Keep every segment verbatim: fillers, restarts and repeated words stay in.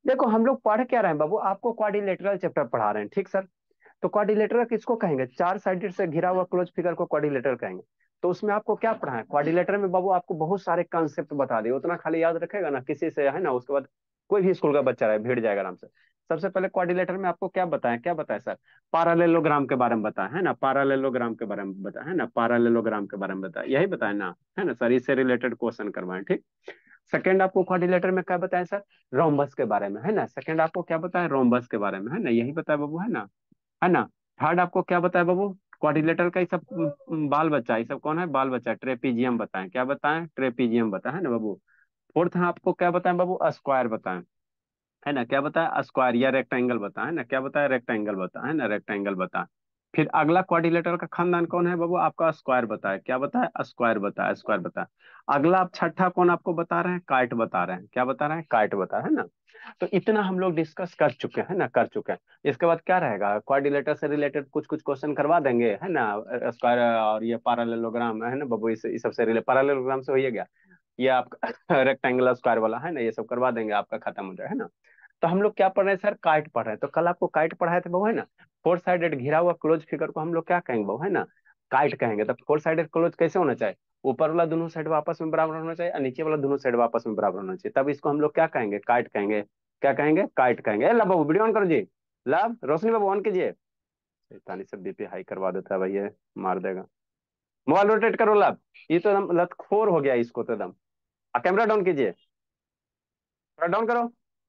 देखो हम लोग पढ़ क्या रहे हैं बाबू, आपको क्वाड्रिलेटरल चैप्टर पढ़ा रहे हैं, ठीक सर। तो क्वाड्रिलेटरल किसको कहेंगे, चार साइडेड से घिरा हुआ क्लोज फिगर को क्वाड्रिलेटरल कहेंगे। तो उसमें आपको क्या पढ़ा है, क्वाड्रिलेटरल में बाबू आपको बहुत सारे कंसेप्ट बता दिए, उतना खाली याद रखेगा ना किसी से, है ना, उसके बाद कोई भी स्कूल का बच्चा रहे भिड़ जाएगा आराम से। सबसे पहले क्वाड्रिलेटरल में आपको क्या बताएं, क्या बताएं सर, पैरेललोग्राम के बारे में बताएं, है ना, पैरेललोग्राम के बारे में बताएं, है ना, पैरेललोग्राम के बारे में बताएं, यही बताएं ना, है ना सर, इससे रिलेटेड क्वेश्चन करवाएं, ठीक। सेकंड आपको क्वाड्रिलेटर में क्या बताएं सर, रोम्बस के बारे में, है ना, सेकंड आपको क्या बताएं, रोम्बस के बारे में, है ना, यही बताया बाबू, है ना, है ना। थर्ड आपको क्या बताया बाबू, क्वाड्रिलेटर का ये सब उम, बाल बच्चा, ये सब कौन है, बाल बच्चा, ट्रेपीजियम बताएं, क्या बताएं, ट्रेपीजियम बताएं, है ना बाबू। फोर्थ है आपको क्या बताएं बाबू, स्क्वायर बताएं, है ना, क्या बताया, स्क्वायर या रेक्टेंगल बताएं, है ना, क्या बताया, रेक्टेंगल बताएं, है ना, रेक्टेंगल बताएं। फिर अगला क्वाड्रिलेटर का खानदान कौन है बाबू, आपका स्क्वायर बताया, क्या बताया, स्क्वायर बताया, स्क्वायर बताया। अगला आप छठा कौन आपको बता रहे हैं, काइट बता रहे हैं, क्या बता रहे हैं, काइट बता रहे हैं, है ना। तो इतना हम लोग डिस्कस कर चुके हैं ना, कर चुके हैं। इसके बाद क्या रहेगा, क्वाड्रिलेटर से रिलेटेड कुछ कुछ क्वेश्चन करवा देंगे, है ना, स्क्वायर और ये पैरेललोग्राम, है ना बाबू, इस, इस सबसे रिलेटेड पैरेललोग्राम से हो ही गया। ये आपका रेक्टेंगुलर स्क्वायर वाला, है ना, ये सब करवा देंगे, आपका खत्म हो जाए, है ना। तो हम लोग क्या पढ़ रहे हैं सर, काइट पढ़ रहे हैं। तो कल आपको काइट पढ़ाए थे बहू, है ना। फोर साइडेड घिरा हुआ क्लोज फिगर को हम लोग क्या कहेंगे बहू, है ना, काइट कहेंगे। तो फोर साइडेड क्लोज कैसे होना चाहिए, ऊपर वाला दोनों साइड आपस में बराबर होना चाहिए और नीचे वाला दोनों साइड आपस में बराबर होना चाहिए, तब इसको हम लोग क्या कहेंगे, काइट कहेंगे। क्या कहेंगे, काइट कहेंगे। ए, लब बाबू वीडियो ऑन करो जी। लब रोशनी बाबू ऑन कीजिए। शैतानी से बीपी हाई करवा देता है भाई ये, मार देगा। मोबाइल रोटेट करो लब, ये तो एकदम लतखोर हो गया इसको तो एकदम। कैमरा डाउन कीजिए, थोड़ा डाउन करो,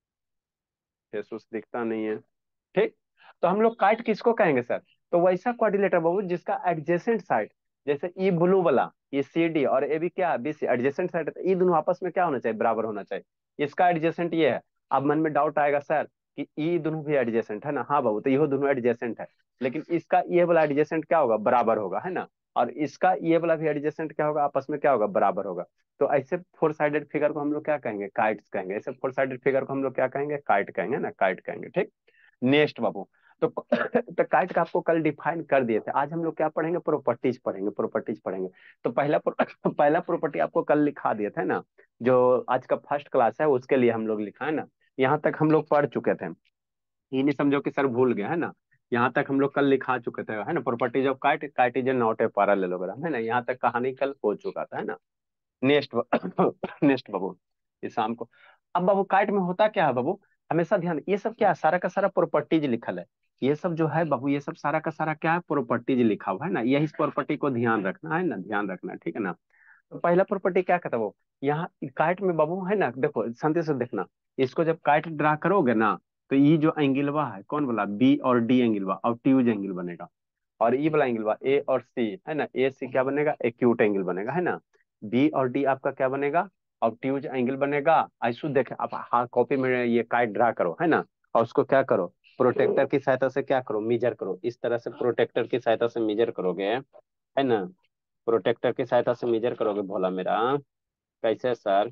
फेस दिखता नहीं है, ठीक। तो हम लोग काइट किसको कहेंगे सर, तो वैसा क्वाड्रिलेटर बाबू जिसका एडजेसेंट साइड, जैसे ई ब्लू वाला, ये सी डी और ए बी क्या बी सी एडजेसेंट साइड है, तो ये दोनों आपस में क्या होना चाहिए, बराबर होना चाहिए। इसका एडजेसेंट ये है। अब मन में डाउट आएगा सर कि ये दोनों भी एडजेसेंट है ना, हाँ बाबू, तो ये दोनों एडजेसेंट है, लेकिन इसका ये वाला एडजेसेंट क्या होगा, बराबर होगा, है ना। और इसका ये वाला भी एडजेसेंट क्या होगा, आपस में क्या होगा, बराबर होगा। तो ऐसे फोर साइडेड फिगर को हम लोग क्या कहेंगे, काइट्स कहेंगे। ऐसे फोर साइडेड फिगर को हम लोग क्या कहेंगे, काइट कहेंगे ना, काइट कहेंगे, ठीक। नेक्स्ट बाबू। तो तो काइट का आपको कल डिफाइन कर दिए थे, आज हम लोग क्या पढ़ेंगे, प्रॉपर्टीज पढ़ेंगे, प्रॉपर्टीज पढ़ेंगे। तो पहला पहला प्रॉपर्टी आपको कल लिखा दिए थे ना, जो आज का फर्स्ट क्लास है उसके लिए हम लोग लिखा है ना। यहाँ तक हम लोग पढ़ चुके थे, ये नहीं समझो कि सर भूल गए, है ना। यहाँ तक हम लोग कल लिखा चुके थे, है ना, properties of kite, kite is not a parallelogram, है ना, यहाँ तक कहानी कल हो चुका था, है ना। नेक्स्ट नेक्स्ट बाबू, ये शाम को। अब बाबू काइट में होता क्या है बाबू, हमेशा ध्यान, ये सब क्या है, सारा का सारा प्रॉपर्टीज लिखल है। ये सब जो है बाबू, ये सब सारा का सारा क्या है, प्रॉपर्टीज लिखा हुआ है ना, यही प्रॉपर्टी को ध्यान रखना है ना, ध्यान रखना है, ठीक है ना। तो पहला प्रॉपर्टी क्या कहता है वो, यहाँ काइट में बाबू, है ना, देखो शांति से देखना। इसको जब काइट ड्रा करोगे ना, तो ये जो एंगलवा है कौन वाला, बी और डी एंगलवा, ऑब्ट्यूज एंगल बनेगा। और ई वाला एंगल बा ए और सी, है ना, ए सी क्या बनेगा, एक्यूट एंगल बनेगा, है ना। बी और डी आपका क्या बनेगा, ऑब्ट्यूज एंगल बनेगा। ऐसु देखे आप, हाँ कॉपी में ये काइट ड्रा करो, है ना। और उसको क्या करो, प्रोटेक्टर की सहायता से क्या करो, मीजर करो, इस तरह से प्रोटेक्टर की सहायता से मीजर करोगे, है ना। प्रोटेक्टर की सहायता से मीजर करोगे भोला मेरा, कैसे सर,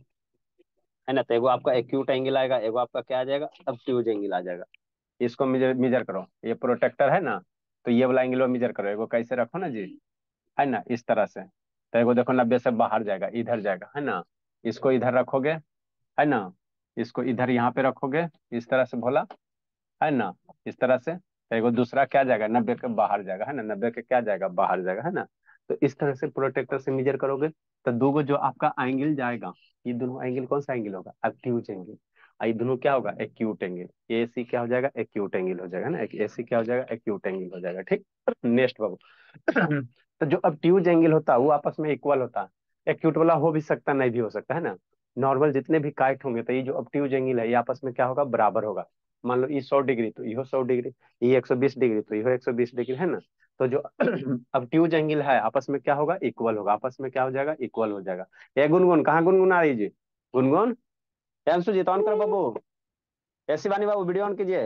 है ना। तो एगो आपका एक्यूट एंगल आएगा, एगो आपका क्या आ जाएगा, ऑब्ट्यूज एंगल आ जाएगा। इसको मेजर मेजर करो, ये प्रोटेक्टर है ना, तो ये वाला एंगल मेजर करो, एगो कैसे रखो ना जी, है ना, इस तरह से। तो एगो देखो नब्बे से बाहर जाएगा, इधर जाएगा, है ना। इसको इधर रखोगे, है ना, इसको इधर यहाँ पे रखोगे, इस तरह से भोला, है ना, इस तरह से। तो एगो दूसरा क्या जाएगा, नब्बे के बाहर जाएगा, है ना, नब्बे के क्या जाएगा, बाहर जाएगा, है ना। तो इस तरह से प्रोटेक्टर से मेजर करोगे, तो दो जो आपका एंगल जाएगा, ये दोनों एंगल कौन सा एंगल होगा, एक्यूट एंगल। और ये दोनों क्या होगा, एक्यूट एंगल। ए सी क्या हो जाएगा, एक्यूट एंगल हो जाएगा ना, ए सी क्या हो जाएगा, एक्यूट एंगल हो जाएगा, ठीक। नेक्स्ट बाबू। तो जो ऑब्ट्यूज एंगल होता है वो आपस में इक्वल होता है, एक्यूट वाला हो भी सकता नहीं भी हो सकता, है ना। नॉर्मल जितने भी काइट होंगे, तो ये जो ऑब्ट्यूज एंगल है ये आपस में क्या होगा, बराबर होगा। मान लो ये सौ डिग्री तो ये सौ डिग्री, ये एक सौ बीस डिग्री तो ये एक सौ बीस डिग्री, है ना। तो जो ऑब्ट्यूज एंगल है आपस में क्या होगा, इक्वल होगा, आपस में क्या हो जाएगा, इक्वल हो जाएगा। ये गुनगुन कहाँ गुनगुना रही जी, गुनगुन, अंशु जी तो ऑन करो बाबू, ए शिवानी बाबू वीडियो ऑन कीजिए।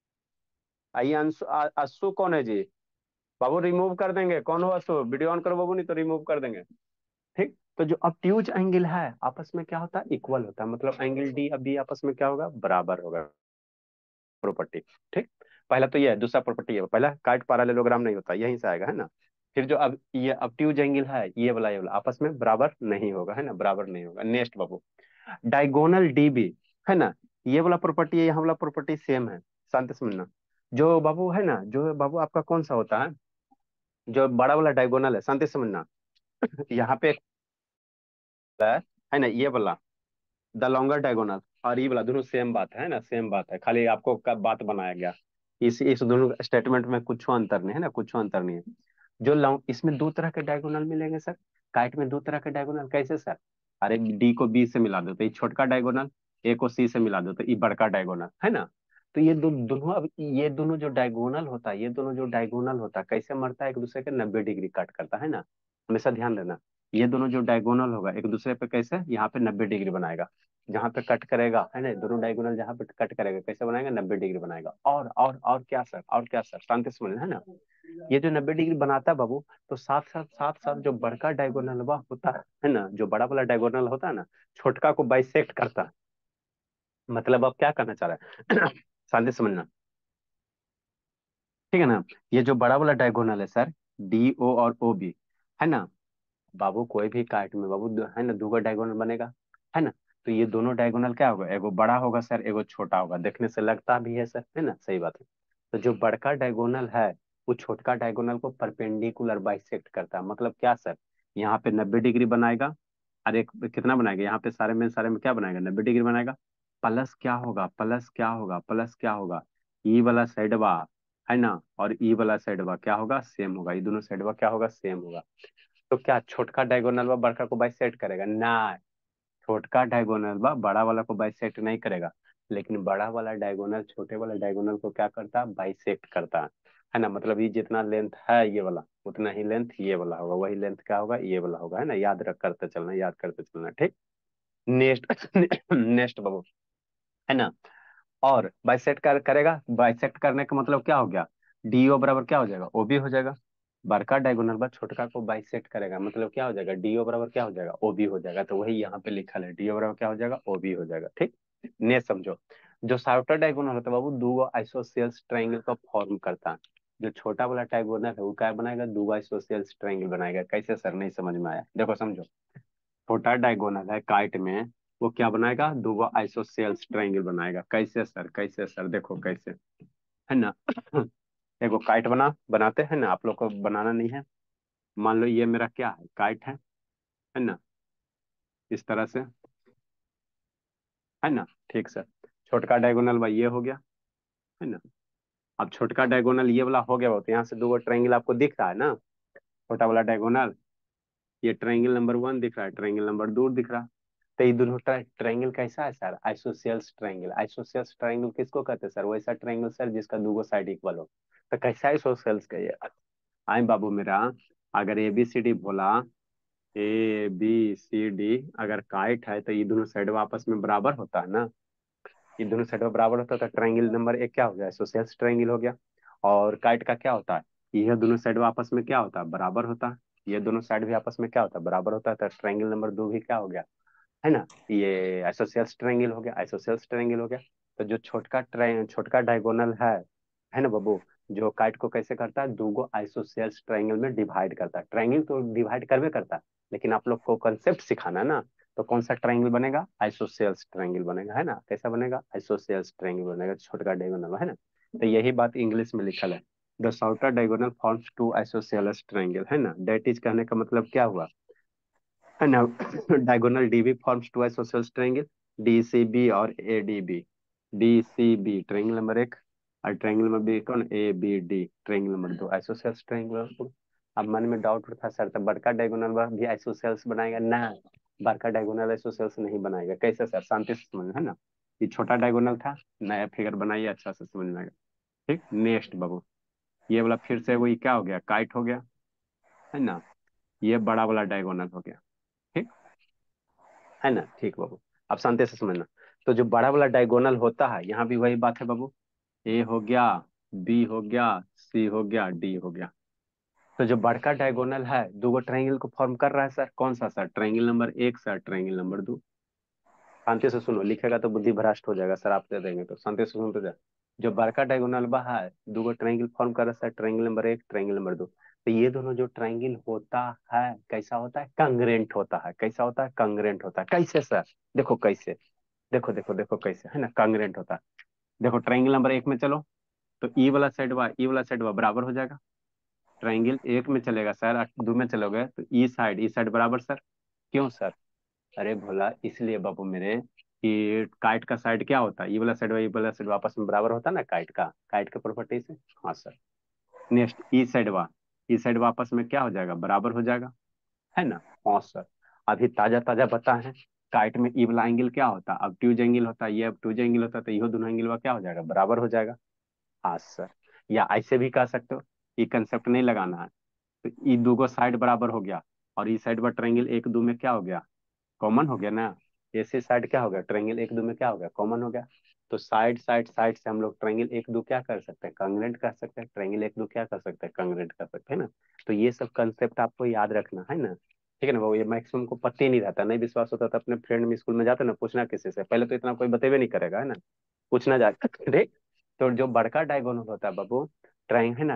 आइए अंशु, आ- अशु कौन है जी, बाबू रिमूव कर देंगे, कौन हो अशु, वीडियो ऑन करो बाबू, नहीं तो रिमूव कर देंगे, ठीक। तो जो ऑब्ट्यूज एंगल है आपस में क्या होता है, इक्वल होता है, मतलब एंगल डी अब बी आपस में क्या होगा, बराबर होगा। प्रॉपर्टी, ठीक। पहला तो ये है, दूसरा प्रॉपर्टी है, पहला काट पैरेललोग्राम नहीं होता, यहीं से आएगा, है ना। फिर जो अब ये ऑब्ट्यूज एंगल है, ये वाला ये वाला आपस में बराबर नहीं होगा, है ना, बराबर नहीं होगा। नेक्स्ट बाबू, डायगोनल डीबी, है ना, ये वाला प्रॉपर्टी है, यहाँ वाला प्रॉपर्टी सेम है। शांति से समझना। जो बाबू है ना, जो बाबू आपका कौन सा होता है, जो बड़ा वाला डायगोनल है, शांति से समझना। यहाँ पे एक है है ना, ये वाला द लॉन्गर डायगोनल, और ये वाला दोनों सेम बात है ना, सेम बात है, खाली आपको कब बात बनाया गया। इस इस दोनों स्टेटमेंट में कुछ अंतर नहीं है ना, कुछ अंतर नहीं है। जो लॉन्ग, इसमें दो तरह के डायगोनल मिलेंगे सर। काइट में दो तरह के डायगोनल कैसे सर? अरे डी को बी से मिला दो तो ये छोटका डायगोनल, ए को सी से मिला दो तो ये बड़का डायगोनल, है ना। तो ये दो दोनों, अब ये दोनों जो डायगोनल होता है, ये दोनों जो डायगोनल होता है कैसे मरता है, एक दूसरे के नब्बे डिग्री कट करता है ना। हमेशा ध्यान देना। ये दोनों जो डायगोनल होगा एक दूसरे पे कैसे, यहाँ पे नब्बे डिग्री बनाएगा। जहां पे कट करेगा है ना, दोनों डायगोनल जहां पे कट करेगा कैसे बनाएगा, नब्बे डिग्री बनाएगा। और और और क्या सर, और क्या सर, शांति से समझना है ना। ये जो नब्बे डिग्री बनाता है बाबू, तो साथ साथ साथ साथ जो बड़का डायगोनल होता है ना, जो बड़ा वाला डायगोनल होता है ना, छोटका को बाइसेक्ट करता है। मतलब अब क्या करना चाह रहा है, शांति से समझना, ठीक है ना। ये जो बड़ा वाला डायगोनल है सर, डी ओ और ओ बी, है ना बाबू, कोई भी काट में बाबू दो- है ना, दो डायगोनल बनेगा, है ना। तो ये दोनों डायगोनल क्या होगा, एगो बड़ा होगा सर, एगो छोटा होगा, देखने से लगता भी है सर, है ना, सही बात है। तो जो बड़का डायगोनल है वो छोटका डायगोनल को परपेंडिकुलर बाइसेक्ट करता है। मतलब क्या सर, यहाँ पे नब्बे डिग्री बनाएगा, और एक कितना बनाएगा, यहाँ पे सारे में सारे में क्या बनाएगा, नब्बे डिग्री बनाएगा। प्लस क्या होगा, प्लस क्या होगा, प्लस क्या होगा, ई वाला साइडवा, है ना, और ई वाला साइडवा क्या होगा, सेम होगा। ये दोनों साइडवा क्या होगा, सेम होगा। तो क्या छोटका डायगोनल व बड़का को बाइसेक्ट करेगा ना? छोटका डायगोनल व बड़ा वाला को बाइसेक्ट नहीं करेगा, लेकिन बड़ा वाला डायगोनल छोटे वाला डायगोनल को क्या करता है, बाइसेक्ट करता है है ना। मतलब ये जितना लेंथ है ये वाला, उतना ही लेंथ ये वाला होगा, वही लेंथ क्या होगा, ये वाला होगा, है ना। याद रख करते चलना, याद करते चलना, ठीक। नेक्स्ट नेक्स्ट बाबू, है ना। और बाइसेक्ट कर, करेगा, बाइसेक्ट करने का मतलब क्या हो गया, डीओ बराबर क्या हो जाएगा, ओबी हो जाएगा। बड़का डायगोनल बा छोटका को बाइसेक्ट करेगा, मतलब क्या हो जाएगा, डीओ बराबर क्या हो जाएगा, ओबी हो जाएगा। तो वही यहाँ पे लिखा है, डीओ बराबर क्या हो जाएगा, ओबी हो जाएगा, ठीक। ने समझो। जो साउटर डायगोनल होता है बाबू, दो आइसोसेल्स ट्रायंगल का फॉर्म करता है। जो छोटा वाला डायगोनल है वो क्या बनाएगा, दो आइसोसेल्स ट्रायंगल बनाएगा। कैसे सर, नहीं समझ में आया, देखो समझो। छोटा डायगोनल है काइट में, वो क्या बनाएगा, दो आइसोसेल्स ट्रायंगल बनाएगा। कैसे सर, कैसे सर, देखो कैसे, है ना। देखो काइट बना बनाते हैं ना, आप लोग को बनाना नहीं है। मान लो ये मेरा क्या है, काइट है है ना, इस तरह से, है ना, ठीक सर। छोटका डायगोनल भाई ये हो गया, है ना। अब छोटका डायगोनल ये वाला हो गया, तो यहाँ से दो ट्रायंगल आपको दिख रहा है ना, छोटा वाला डायगोनल, ये ट्रायंगल नंबर वन दिख रहा है, ट्रायंगल नंबर दो दिख रहा है। तो ये दोनों ट्रायंगल कैसा है sir, isosceles triangle. Isosceles triangle किसको कहते हैं सर, वैसा ट्रायंगल सर जिसका दोगो साइड इक्वल हो। तो कैसा आइसोसेल्स का ये, आए बाबू मेरा, अगर ए बी सी डी बोला, ए बी सी डी अगर काइट है तो ये दोनों साइड आपस में बराबर होता है ना। ये दोनों साइड बराबर होता है तो ट्रायंगल नंबर एक क्या हो गया, आइसोसेल्स ट्रायंगल हो गया। और काइट का क्या होता है, यह दोनों साइड आपस में क्या होता है, बराबर होता है। ये दोनों साइड भी आपस में क्या होता है, बराबर होता है। तो ट्रायंगल नंबर दो भी क्या हो गया, है ना, ये आइसोसेल्स ट्रायंगल हो गया, आइसोसेल्स ट्रायंगल हो गया। तो जो छोटका ट्राय छोटका डायगोनल है है ना बाबू, जो काइट को कैसे करता है, दो आइसोसेल्स ट्रायंगल में डिवाइड करता है। ट्रायंगल तो डिवाइड करवे करता है, लेकिन आप लोग को कंसेप्ट सिखाना है ना। तो कौन सा ट्रायंगल बनेगा, आइसोसेल्स ट्रायंगल बनेगा, है ना। कैसा बनेगा, आइसोसेल्स ट्रायंगल बनेगा, छोटका डायगोनल, है ना। तो यही बात इंग्लिश में लिखल है, the shorter diagonal forms two isosceles triangle, है ना। दैट इज कहने का मतलब क्या हुआ, है ना। Diagonal DB forms two isosceles triangle, DCB और एडीबी। डीसीबी ट्रायंगल नंबर एक, और ट्रायंगल नंबर बी कौन, A B D triangle number दो, आइसोसेल्स ट्रायंगल। अब मन में डाउट उठा सर, तो बड़का डायगोनल भी आइसोसेल्स बनाएगा ना? बड़का डायगोनल आइसोसेल्स नहीं बनाएगा। कैसे सर, शांति से समझ, है ना। ये छोटा डायगोनल था, नया फिगर बनाइए, अच्छा से समझ में आएगा, ठीक। नेक्स्ट बाबू, ये वाला फिर से वही क्या हो गया, काइट हो गया, है ना। ये बड़ा वाला डायगोनल हो गया, ठीक, है ना, ठीक बाबू। अब शांति से समझना। तो जो बड़ा वाला डायगोनल होता है, यहाँ भी वही बात है बाबू, ए हो गया, बी हो गया, सी हो गया, डी हो गया। तो जो बड़का डायगोनल है दो गो ट्रायंगल को फॉर्म कर रहा है सर, कौन सा सर, ट्रायंगल नंबर एक सर, ट्रायंगल नंबर दो। शांति से सुनो, लिखेगा तो बुद्धि भ्रष्ट हो जाएगा सर, आप दे देंगे तो शांति से सुनते जाए। जो बड़का डायगोनल बा है, दो गो ट्रायंगल फॉर्म कर रहा है सर, ट्रायंगल नंबर एक, ट्रायंगल नंबर दो। तो ये दोनों जो ट्रायंगल होता है कैसा होता है, कंग्रेंट होता है। कैसा होता है, कंग्रेंट होता है। कैसे सर, देखो कैसे, देखो देखो देखो कैसे है ना कांग्रेंट होता है। देखो ट्राइंगल नंबर एक में चलो, तो ई वाला साइड व ई वाला साइड व बराबर हो जाएगा। ट्राइंगल एक में चलेगा सर, और दो में चलोगे तो ई साइड ई साइड बराबर सर। क्यों सर? अरे भोला, इसलिए बाबू मेरे कि काइट का साइड क्या होता है, ई वाला साइड व ई वाला साइड आपस में बराबर होता है ना, काइट का काइट के प्रॉपर्टी से। हाँ सर। नेक्स्ट ई साइड वा ई साइड वापस में क्या हो जाएगा, बराबर हो जाएगा, है ना। हाँ सर। अभी ताजा ताजा पता है, काइट में ई वाला एंगल क्या होता है, अब ट्यूज एंगल होता है, ये अब ट्यूज एंगल होता है, तो ये दोनों एंगल क्या हो जाएगा, बराबर हो जाएगा। हाँ सर। या ऐसे भी कह सकते हो, ये कंसेप्ट नहीं लगाना है, तो ये दो को साइड बराबर हो गया, और ये साइड पर ट्रायंगल एक दो में क्या हो गया, कॉमन हो गया ना। ऐसे साइड क्या हो गया, ट्रायंगल एक दो में क्या हो गया, कॉमन हो गया। तो साइड साइड साइड से हम लोग ट्रायंगल एक दो क्या कर सकते हैं, कांग्रेंट कर सकते हैं, ट्रायंगल एक दो क्या कर सकते हैं, कांग्रेंट कर सकते हैं ना। तो ये सब कंसेप्ट आपको याद रखना है ना। ठीक है ना बाबू, ये मैक्सिमम को पता ही नहीं रहता, नहीं विश्वास होता तो अपने फ्रेंड में स्कूल में जाते ना, पूछना किसी से, पहले तो इतना कोई बतेबे नहीं करेगा, है ना। पूछना जा ठीक। तो जो बड़का डायगोनल होता है बाबू, ट्राइंग है ना,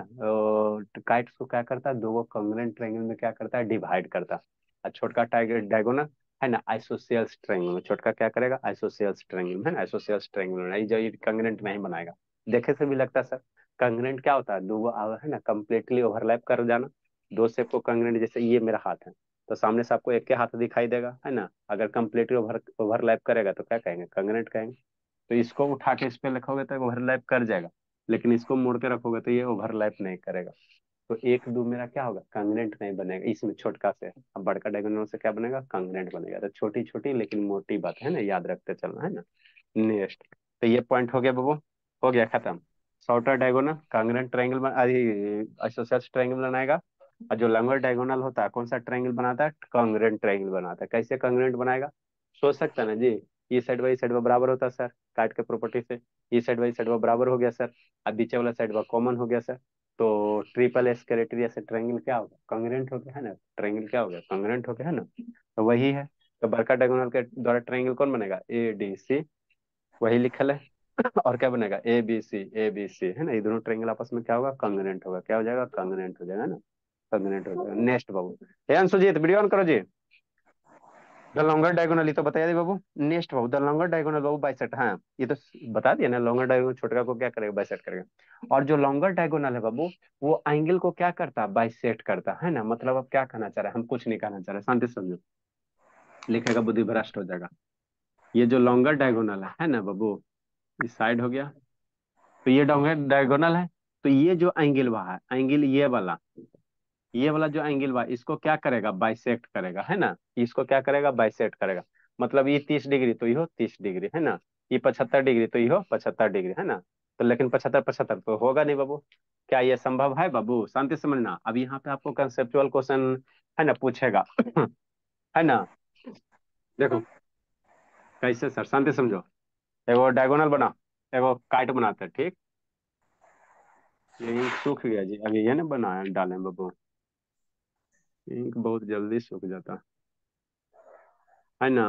काइट को क्या करता है, दो को कांग्रेंट ट्रायंगल में क्या करता है, डिवाइड करता है। और छोटका टाइगर डायगोनल है ना, आइसोसेल्स ट्रायंगल में, छोटका क्या करेगा, आइसोसेल्स ट्रायंगल में, है ना, आइसोसेल्स ट्रायंगल में नहीं, जो ये कांग्रेंट नहीं बनाएगा। देखे से भी लगता है सर, कांग्रेंट क्या होता है, दो आ- है ना, कंप्लीटली ओवरलैप कर जाना। दो शेप को कांग्रेंट, जैसे ये मेरा हाथ है, तो सामने से आपको एक के हाथ दिखाई देगा, है ना, अगर कंप्लीटली ओवर ओवरलैप करेगा तो क्या कहेंगे, कांग्रेंट कहेंगे। तो इसको उठा के इस पे लिखोगे तो ओवरलैप कर जाएगा, लेकिन इसको मोड़ के रखोगे तो ये ओवरलैप नहीं करेगा। तो एक दो मेरा क्या होगा, कांग्रेंट नहीं बनेगा इसमें, छोटका से। अब बड़का डायगोनल से क्या बनेगा, कांग्रेंट बनेगा। तो छोटी छोटी लेकिन मोटी बात है ना, याद रखते चलना, है ना। नेक्स्ट, तो ये पॉइंट हो गया बाबू, हो गया खत्म। शॉर्टर डायगोनल कांग्रेंट ट्रायंगल बना, आइसोसेल्स ट्रायंगल बनाएगा। और जो लंगर डायगोनल होता है कौन सा ट्रायंगल बनाता है, कांग्रेंट ट्रायंगल बनाता है। कैसे कांग्रेंट बनाएगा, सोच सकता है ना जी। ये साइड बाई साइड बराबर होता है सर, काट के प्रॉपर्टी से। ये साइड बाई साइड बराबर हो गया सर, अब बीचे वाला साइड कॉमन हो गया सर। तो ट्रिपल एस क्राइटेरिया से ट्रायंगल क्या होगा, कांग्रेंट हो गया, है ना। ट्रायंगल क्या हो गया, कांग्रेंट हो गया, है ना। तो वही है। तो बड़का डायगोनल के द्वारा ट्रायंगल कौन बनेगा, ए डी सी, वही लिखल है। और क्या बनेगा, ए बी सी, ए बी सी, है ना। ये दोनों ट्रायंगल आपस में क्या होगा, कांग्रेंट होगा, क्या हो जाएगा, कांग्रेंट हो जाएगा ना। कांग्रेंट हो जाएगा। नेक्स्ट बाबू, हे अंशुजीत वीडियो ऑन करो जी। द लॉन्गर डायगोनल, ये तो बताया दे बाबू। नेक्स्ट बाबू, द लॉन्गर डायगोनल बाबू बाइसेक्ट, हाँ ये तो बता दिया ना, लॉन्गर डायगोनल छोटका को क्या करेगा, बाइसेक्ट करेगा। और जो लॉन्गर डायगोनल है बाबू, वो एंगल को क्या करता है, बाइसेक्ट करता है ना। मतलब अब क्या कहना चाह रहे हैं, हम कुछ नहीं कहना चाह रहे, शांति से समझो, लिखेगा बुद्धि भ्रष्ट हो जाएगा। ये जो लॉन्गर डायगोनल है है ना बाबू, इस साइड हो गया, तो ये डायगोनल है। तो ये जो एंगल वहा है, एंगल ये वाला, ये वाला जो एंगल बा, इसको क्या करेगा, बाइसेक्ट करेगा, है ना। इसको क्या करेगा, बाइसेक्ट करेगा। मतलब ये तीस डिग्री तो यो तीस डिग्री, है ना। ये पचहत्तर डिग्री तो यो पचहत्तर डिग्री, है ना। तो लेकिन पचहत्तर पचहत्तर तो होगा नहीं बाबू। क्या ये संभव है बाबू, शांति से समझना। अब यहाँ पे आपको कंसेप्चुअल क्वेश्चन है ना पूछेगा, है ना। देखो कैसे सर, शांति से समझो। एगो डायगोनल बना, एगो काट बनाते हैं, ठीक। ये इंक सूख गया जी, अभी ये ना बनाया डालें बाबू, इंक बहुत जल्दी सूख जाता है ना।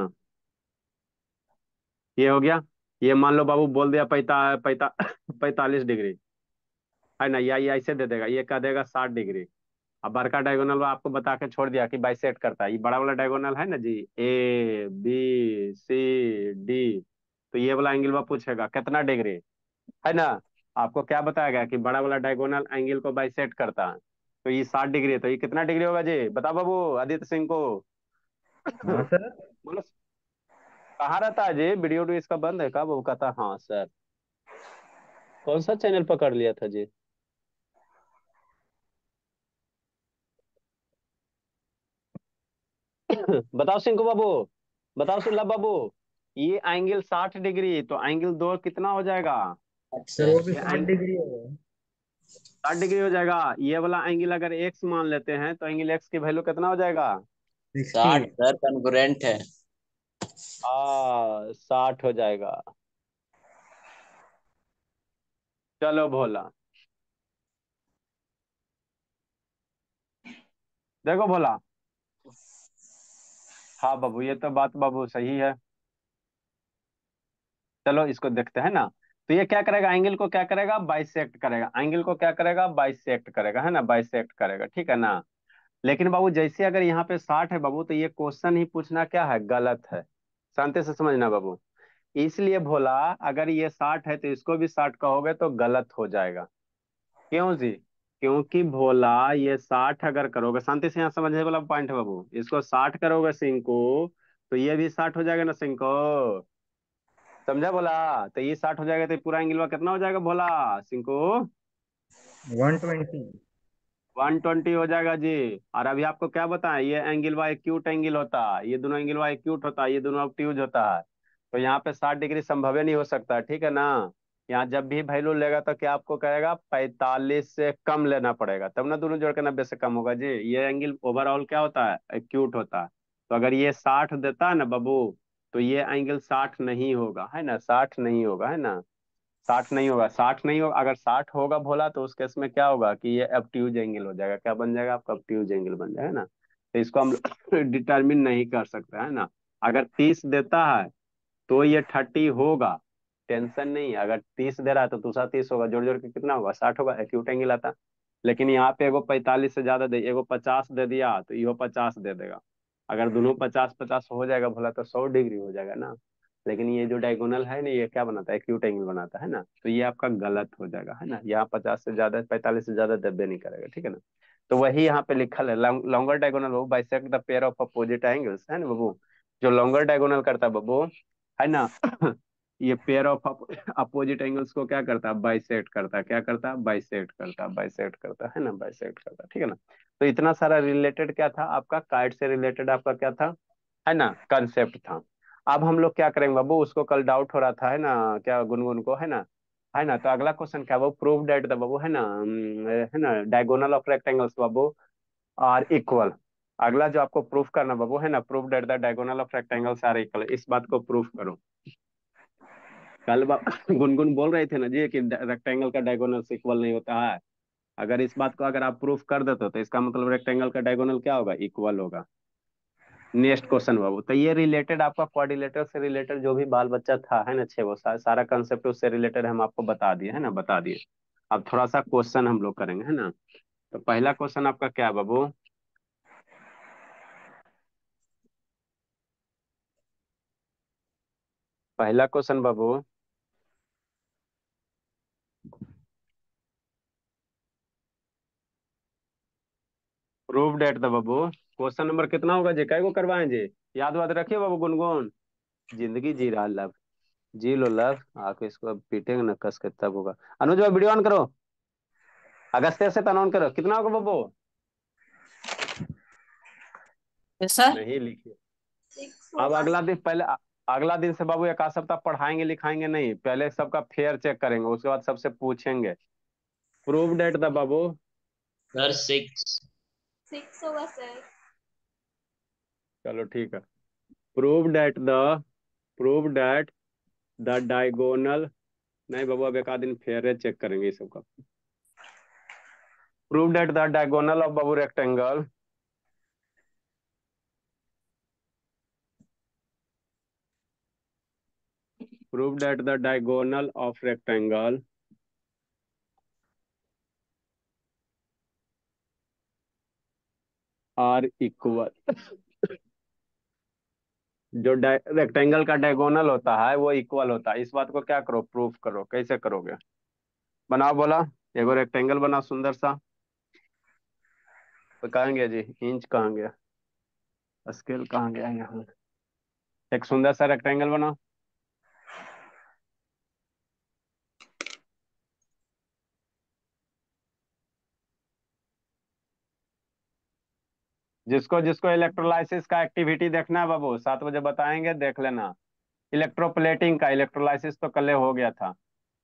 ये हो गया। ये मान लो बाबू बोल दिया पैता पैता पैंतालीस डिग्री, है ना। या ये ऐसे दे देगा, ये कह देगा साठ डिग्री। अब बड़का डायगोनल आपको बता के छोड़ दिया कि बाइसेक्ट करता है। ये बड़ा वाला डायगोनल है ना जी, ए बी सी डी, तो ये वाला एंगल वो पूछेगा कितना डिग्री, है ना। आपको क्या बताया गया कि बड़ा वाला डायगोनल एंगल को बाइसेक्ट करता है। तो ये साठ डिग्री है, तो ये कितना डिग्री होगा जी, बताओ बाबू आदित्य सिंह को। हाँ सर। बोलो, कहाँ रहता है जी, वीडियो वीडियो इसका बंद है क्या, वो कहता है, हाँ सर। कौन सा चैनल पकड़ लिया था जी। बताओ सिंकू बाबू, बताओ सुलभ बाबू। ये एंगल साठ डिग्री, तो एंगल दो कितना हो जाएगा, सर वो भी ये साठ एंगल डिग्री होगा। साठ डिग्री हो जाएगा। ये वाला एंगल अगर एक्स मान लेते हैं, तो एंगल एक्स की वैल्यू कितना हो जाएगा, सिक्सटी। साठ सर कॉन्ग्रुएंट है। आ साठ हो जाएगा। चलो भोला, देखो भोला, हाँ बाबू ये तो बात बाबू सही है। चलो इसको देखते हैं ना। तो ये क्या करेगा, एंगल को क्या करेगा, बाइसेक्ट करेगा, एंगल को क्या करेगा, बाइसेक्ट करेगा, है ना, बाइसेक्ट करेगा, ठीक है ना। लेकिन बाबू जैसे अगर यहाँ पे साठ है बाबू, तो ये क्वेश्चन ही पूछना क्या है, गलत है। शांति से समझना बाबू। इसलिए भोला, अगर ये साठ है तो इसको भी साठ कहोगे तो गलत हो जाएगा। क्यों जी? क्योंकि भोला, ये साठ अगर करोगे, शांति से यहाँ समझने वाला पॉइंट है बाबू, इसको साठ करोगे सिंह को, तो ये भी साठ हो जाएगा ना सिंह को। समझा भोला? तो ये साठ हो जाएगा तो ये पूरा एंगल कितना हो जाएगा भोला सिंह को? One twenty. वन ट्वेंटी हो जाएगा जी। और अभी आपको क्या बताएं, ये एंगल वाई एक्यूट एंगल होता है, ये दोनों एंगल वाई एक्यूट होता है, ये दोनों ऑब्ट्यूज होता है। तो यहाँ पे साठ डिग्री संभव ही नहीं हो सकता, ठीक है ना। यहाँ जब भी वैल्यू लेगा तो क्या आपको कहेगा, पैंतालीस से कम लेना पड़ेगा, तब ना दोनों जोड़ के नब्बे से कम होगा जी। ये एंगल ओवरऑल क्या होता है, एक्यूट होता है। तो अगर ये साठ देता है ना बाबू, तो ये एंगल साठ नहीं होगा, है ना, साठ नहीं होगा, है ना। साठ नहीं होगा, साठ नहीं होगा। अगर साठ होगा भोला, तो उस केस में क्या होगा कि ये ऑब्ट्यूज एंगल हो जाएगा। क्या बन जाएगा आपका? ऑब्ट्यूज एंगल बन जाएगा ना। तो इसको हम डिटरमिन नहीं कर सकते, है ना। अगर तीस देता है तो ये थर्टी होगा, टेंशन नहीं। अगर तीस दे रहा है तो दूसरा तीस होगा, जोड़ जोड़ के कितना होगा, साठ होगा, एक्यूट एंगल आता। लेकिन यहाँ पे एगो पैंतालीस से ज्यादा दे, एगो पचास दे दिया तो यो पचास दे देगा। अगर दोनों पचास पचास हो जाएगा भोला, तो सौ डिग्री हो जाएगा ना। लेकिन ये जो डायगोनल है ना, ये क्या बनाता है, एक्यूट एंगल बनाता है ना। तो ये आपका गलत हो जाएगा, है ना। यहाँ पचास से ज्यादा, पैंतालीस से ज्यादा दब्बे नहीं करेगा, ठीक है ना। तो वही यहाँ पे लिखल है, लॉन्गर डायगोनल वो bisect the pair of opposite angles, है ना बाबू। जो लॉन्गर डायगोनल करता है बाबू, है ना, ये पेयर ऑफ अपोजिट एंगल्स को क्या करता है, बाइसेक्ट करता है। क्या करता है? बाइसेक्ट करता है, बाइसेक्ट करता है ना, बाइसेक्ट करता है, ठीक है ना। तो इतना सारा रिलेटेड क्या था आपका, काइट से रिलेटेड आपका क्या था, है ना, कंसेप्ट था। अब हम लोग क्या करेंगे बाबू, उसको कल डाउट हो रहा था, है ना, क्या गुनगुन को, है ना। है ना, तो अगला क्वेश्चन क्या, वो प्रूव दैट द बाबू, है ना, हम्म, है ना, डायगोनल ऑफ रेक्टेंगल्स बाबू आर इक्वल। अगला जो आपको प्रूफ करना बाबू, है ना, prove that the diagonal of rectangles are equal, इस बात को प्रूफ करो। कल बा- गुनगुन बोल रहे थे ना जी कि रेक्टेंगल का डायगोनल इक्वल नहीं होता है। अगर इस बात को अगर आप प्रूफ कर देते हो, तो इसका मतलब रेक्टेंगल का डायगोनल क्या होगा, इक्वल होगा। नेक्स्ट क्वेश्चन बाबू, तो ये रिलेटेड आपका क्वाड्रिलेटरल से रिलेटेड जो भी बाल बच्चा था, है ना, छह वो सा, सारा कंसेप्ट उससे रिलेटेड हम आपको बता दिए, है ना, बता दिए। अब थोड़ा सा क्वेश्चन हम लोग करेंगे, है ना। तो पहला क्वेश्चन आपका क्या है बाबू, पहला क्वेश्चन बाबू, प्रूव डेट द बाबू। क्वेश्चन नंबर कितना होगा जी, कै गो करवाएं जी, याद वाद रखिए बाबू गुनगुन। जिंदगी जी रहा लव, जी लो लव। आके इसको अब पीटेंगे ना कस के, तब होगा। अनुज भाई वीडियो ऑन करो, अगस्त्य से ऑन करो, कितना होगा बाबू? सर नहीं लिखिए। अब अगला दिन पहले, अगला दिन से बाबू एक आध सप्ताह पढ़ाएंगे लिखाएंगे नहीं, पहले सबका फेयर चेक करेंगे, उसके बाद सबसे पूछेंगे। प्रूव डेट द बाबू। Sir six. सिक्स होगा सर। चलो ठीक है। Prove that the, prove that the diagonal, नहीं बाबू अब एक आध दिन फेयर चेक करेंगे इस सबका। Prove that the diagonal of बाबू rectangle, prove that the diagonal of rectangle are equal. जो रेक्टेंगल का डायगोनल होता है वो इक्वल होता है, इस बात को क्या करो, प्रूफ करो। कैसे करोगे, बनाओ बोला। एगो रेक्टेंगल बनाओ सुंदर सा। तो कहेंगे जी, इंच कहाँ गया, स्केल कहाँ गया यहाँ। एक सुंदर सा रेक्टेंगल बनाओ। जिसको जिसको इलेक्ट्रोलाइसिस का एक्टिविटी देखना है बाबू, सात बजे बताएंगे, देख लेना। इलेक्ट्रोप्लेटिंग का, इलेक्ट्रोलाइसिस तो कल हो गया था।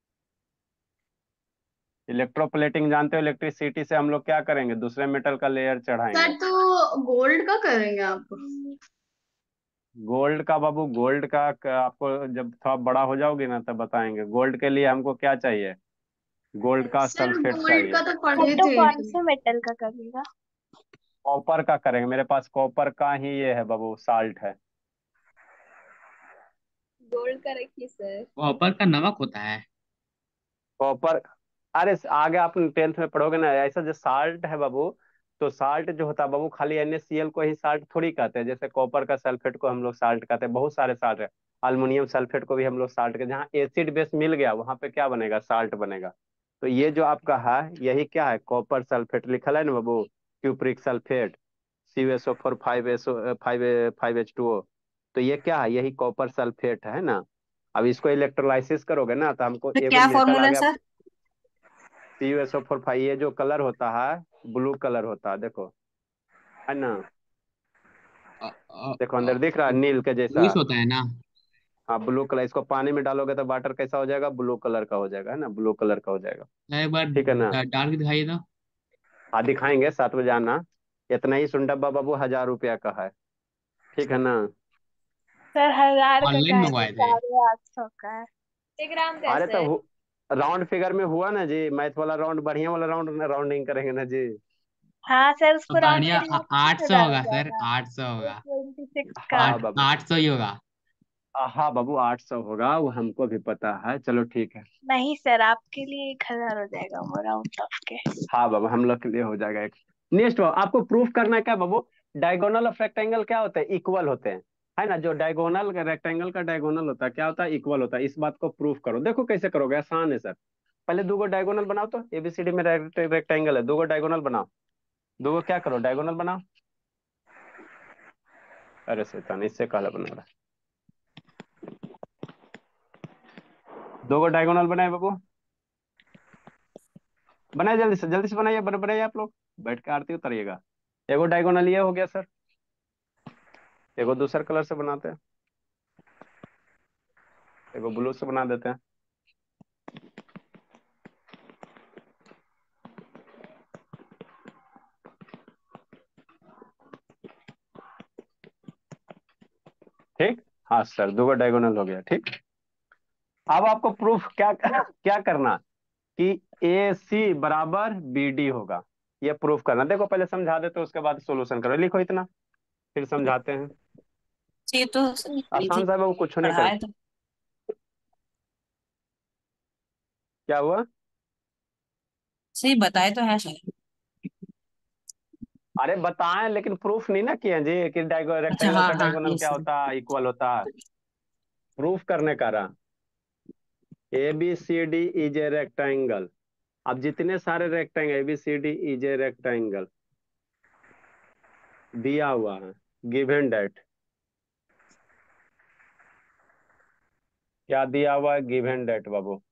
इलेक्ट्रोप्लेटिंग जानते हो, इलेक्ट्रिसिटी से हम लोग क्या करेंगे, दूसरे मेटल का लेयर चढ़ाएंगे। सर तो गोल्ड का करेंगे आप? गोल्ड का बाबू, गोल्ड का क- आपको जब थोड़ा बड़ा हो जाओगे ना तब बताएंगे। गोल्ड के लिए हमको क्या चाहिए, गोल्ड का सर सल्फेट गोल्ड का चाहिए। तो सर पढ़े तो थे। कौन से मेटल का करेगा? कॉपर का करेंगे, मेरे पास कॉपर का ही ये है बाबू, साल्ट है। गोल्ड का रखिए सर। कॉपर का नमक होता है। कॉपर, अरे आगे आप टेंथ में पढ़ोगे ना, ऐसा जो साल्ट है बाबू, तो साल्ट जो होता है बाबू, खाली NaCl को ही साल्ट थोड़ी कहते हैं। जैसे कॉपर का सल्फेट को हम लोग साल्ट कहते हैं, बहुत सारे साल्ट है। अल्युमिनियम सल्फेट को भी हम लोग साल्ट के, जहाँ एसिड बेस मिल गया वहां पे क्या बनेगा, साल्ट बनेगा। तो ये जो आपका है यही क्या है, कॉपर सल्फेट लिखा है ना बाबू, cupric sulphate, C S O four five S O five five H two O. तो ये क्या है, यही कॉपर सल्फेट है ना। अब इसको इलेक्ट्रोलाइसिस करोगे ना तो हमको तो एगो क्या मेटल आ फॉर्मूला है गया, sir? C U S O four five. ये जो कलर होता है ब्लू कलर होता है, देखो, है ना। अ, अ, देखो अ, अंदर दिख रहा है नील के जैसा। लुइस होता है ना? हाँ ब्लू कलर, इसको पानी में डालोगे तो वाटर कैसा हो जाएगा, ब्लू कलर का हो जाएगा, है ना, ब्लू कलर का हो जाएगा। एक बार ठीक है ना। डा- डाल के दिखाइए तो। हाँ दिखाएंगे, सात बजे आना। इतना ही सुन डब्बा बाबू हजार रुपया का है, ठीक है ना। सर हजार का ऑनलाइन का है, मंगवाए थे। साढ़े आठ सौ का है। ग्राम का है अरे सर। तो राउंड फिगर में हुआ ना जी, मैथ वाला राउंड, बढ़िया वाला राउंड राउंडिंग करेंगे ना जी। हाँ सर, तो उसको राउंड बढ़िया, करिए आठ तो सौ हजार हो होगा सर, जाएगा। आठ सौ एट होगा। ट्वेंटी सिक्स का। हाँ आठ बाबू, आठ सौ ही होगा। हाँ बाबू आठ सौ होगा, वो हमको भी पता है, चलो ठीक है। नहीं सर, आपके लिए एक हजार हो जाएगा वो राउंड ऑफ के। हाँ बाबू हम लोग के लिए हो जाएगा एक। नेक्स्ट आपको प्रूफ करना है क्या बाबू, डायगोनल ऑफ रेक्टेंगल क्या होता है, इक्वल होते हैं, है ना। जो डायगोनल का रेक्टेंगल का डायगोनल होता है क्या होता है, इक्वल होता है। इस बात को प्रूफ करो, देखो कैसे करोगे, आसान है सर। पहले दो गो डायगोनल बनाओ, तो एबीसीडी में रेक्टेंगल है, दो गो डायगोनल बनाओ, दो गो क्या करो, डायगोनल बनाओ। अरे शैतान, इससे काला बना रहा है। दो गो डायगोनल बनाए बाबू, बनाए जल्दी से, जल्दी से बनाइए, बन बनाइए आप लोग, बैठ के आरती उतारिएगा। एगो डायगोनल ये हो गया सर, एगो दूसरा कलर से बनाते हैं, एगो ब्लू से बना देते हैं। ठीक, हाँ सर, दो डायगोनल हो गया, ठीक। अब आपको प्रूफ क्या क्या करना, कि ए सी बराबर बी डी होगा, ये प्रूफ करना। देखो पहले समझा देते, उसके बाद सॉल्यूशन करो, लिखो इतना, फिर समझाते हैं। ये तो आसान सा है वो, कुछ नहीं कर। पढ़ाए तो। क्या हुआ, सही बताए तो है सर। अरे बताएं लेकिन प्रूफ नहीं ना किए जी, कि डायगो अच्छा, रेक्टेंगल हाँ का हाँ, डायगोनल ये क्या सर। होता है, इक्वल होता है, प्रूफ करने का रहा। A B C D is a rectangle. अब जितने सारे rectangle A B C D is a rectangle दिया हुआ है, गिवन डेट, क्या दिया हुआ है, गिवन डेट बाबू,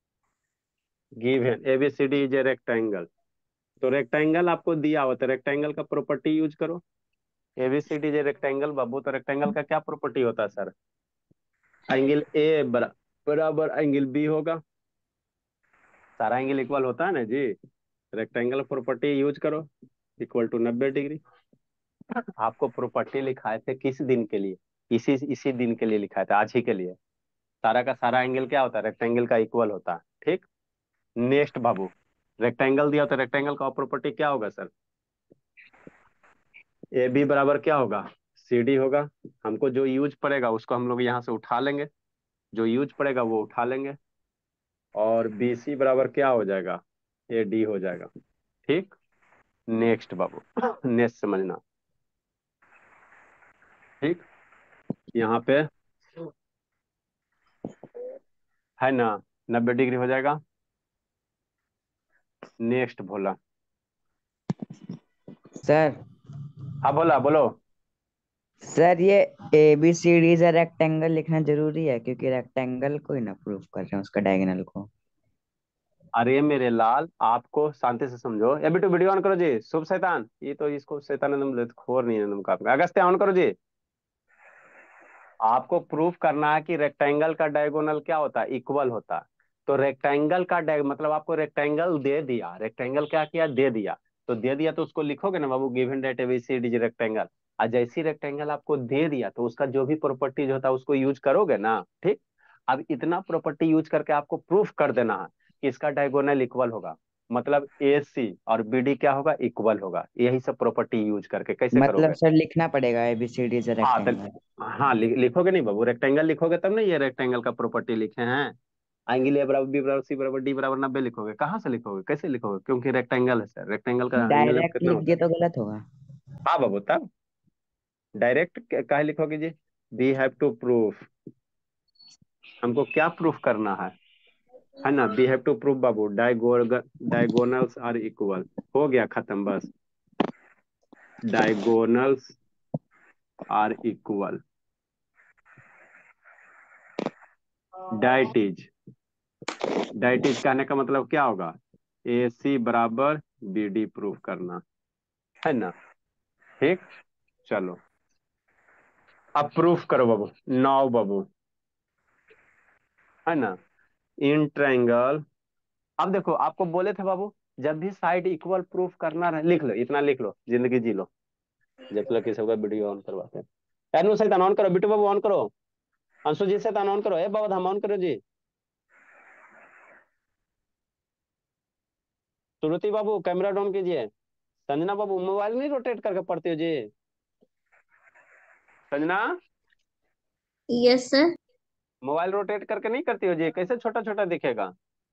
given ABCD is a rectangle. तो रेक्टेंगल आपको दिया हुआ, तो रेक्टेंगल का प्रॉपर्टी यूज करो। एबीसीडी इज ए रेक्टेंगल बाबू, तो रेक्टेंगल का क्या प्रॉपर्टी होता है सर, एंगल ए बरा, बराबर एंगल बी होगा। सारा एंगल इक्वल होता है ना जी, रेक्टेंगल प्रॉपर्टी यूज करो, इक्वल टू नब्बे डिग्री। आपको प्रॉपर्टी लिखाए थे किस दिन के लिए, इसी इसी दिन के लिए लिखाए थे, आज ही के लिए। सारा का सारा एंगल क्या होता है, रेक्टेंगल का इक्वल होता है, ठीक। नेक्स्ट बाबू, रेक्टेंगल दिया तो रेक्टेंगल का प्रॉपर्टी क्या होगा सर, ए बी बराबर क्या होगा, सी डी होगा। हमको जो यूज पड़ेगा उसको हम लोग यहाँ से उठा लेंगे, जो यूज पड़ेगा वो उठा लेंगे। और बी सी बराबर क्या हो जाएगा, ए डी हो जाएगा, ठीक। नेक्स्ट बाबू, नेक्स्ट समझना, ठीक। यहाँ पे है ना, नब्बे डिग्री हो जाएगा। नेक्स्ट बोला, सर हाँ बोला बोलो। सर ये ए बी सी डी से रेक्टेंगल लिखना जरूरी है, क्योंकि रेक्टेंगल को ही ना प्रूफ कर रहे हैं उसका डायगोनल को। अरे मेरे लाल, आपको शांति से समझो, ये बेटू वीडियो ऑन करो जी, शुभ शैतान, ये तो इसको शैतान एकदम खोर नहीं है तुमका, अगस्त्य ऑन करो जी। आपको प्रूफ करना है कि रेक्टेंगल का डायगोनल क्या होता है, इक्वल होता है। तो रेक्टेंगल का डाय मतलब आपको रेक्टेंगल दे दिया, रेक्टेंगल क्या किया, दे दिया। तो दे दिया तो उसको लिखोगे ना बाबू, गिवन डेट एबीसीडी रेक्टेंगल। और जैसी रेक्टेंगल आपको दे दिया तो उसका जो भी प्रॉपर्टीज होता है उसको यूज करोगे ना, ठीक। अब इतना प्रॉपर्टी यूज करके आपको प्रूफ कर देना है कि इसका डायगोनल इक्वल होगा, मतलब ए सी और बी डी क्या होगा, इक्वल होगा। यही सब प्रॉपर्टी यूज करके कैसे मतलब करोगे। सर लिखना पड़ेगा ए बी सी डी से हाँ तो रेक्टेंगल। हाँ लि, लिखोगे नहीं बाबू, रेक्टेंगल लिखोगे तब ना, ये रेक्टेंगल का प्रॉपर्टी लिखे हैं। एंगल ए बराबर बी बराबर सी बराबर डी बराबर नब्बे लिखोगे, कहाँ से लिखोगे, कैसे लिखोगे, क्योंकि रेक्टेंगल है सर, रेक्टेंगल का एंगल डायरेक्ट कितना लिख होता दिए है। तो गलत होगा। हाँ बाबू, तब डायरेक्ट काहे लिखोगे जी, वी हैव टू प्रूफ हमको क्या प्रूफ करना है है ना? वी हैव टू प्रूव बाबू डायगोनल्स आर इक्वल। हो गया खत्म बस। Diagonals are equal. डाइटिज डाइटिज कहने का मतलब क्या होगा? ए सी बराबर बी डी प्रूफ करना है ना? ठीक, चलो अब प्रूफ करो बाबू। नौ बाबू, है ना? इन ट्रायंगल, अब देखो आपको बोले थे बाबू जब भी साइड इक्वल प्रूफ करना रहे, लिख लो, इतना लिख लो, जिंदगी जी लो। जब तक किसी का वीडियो ऑन करवाते हैं। अनु सहित ऑन करो, बिट्टू बाबू ऑन करो, अंशु जी से ऑन करो, ए बाबा हम ऑन करो जी। श्रुति बाबू कैमरा डाउन कीजिए। संजना बाबू मोबाइल नहीं रोटेट करके पढ़ते हो जी? Sanjana yes sir. Mobile rotate करके नहीं करती हो जी? कैसे छोटा छोटा दिखेगा?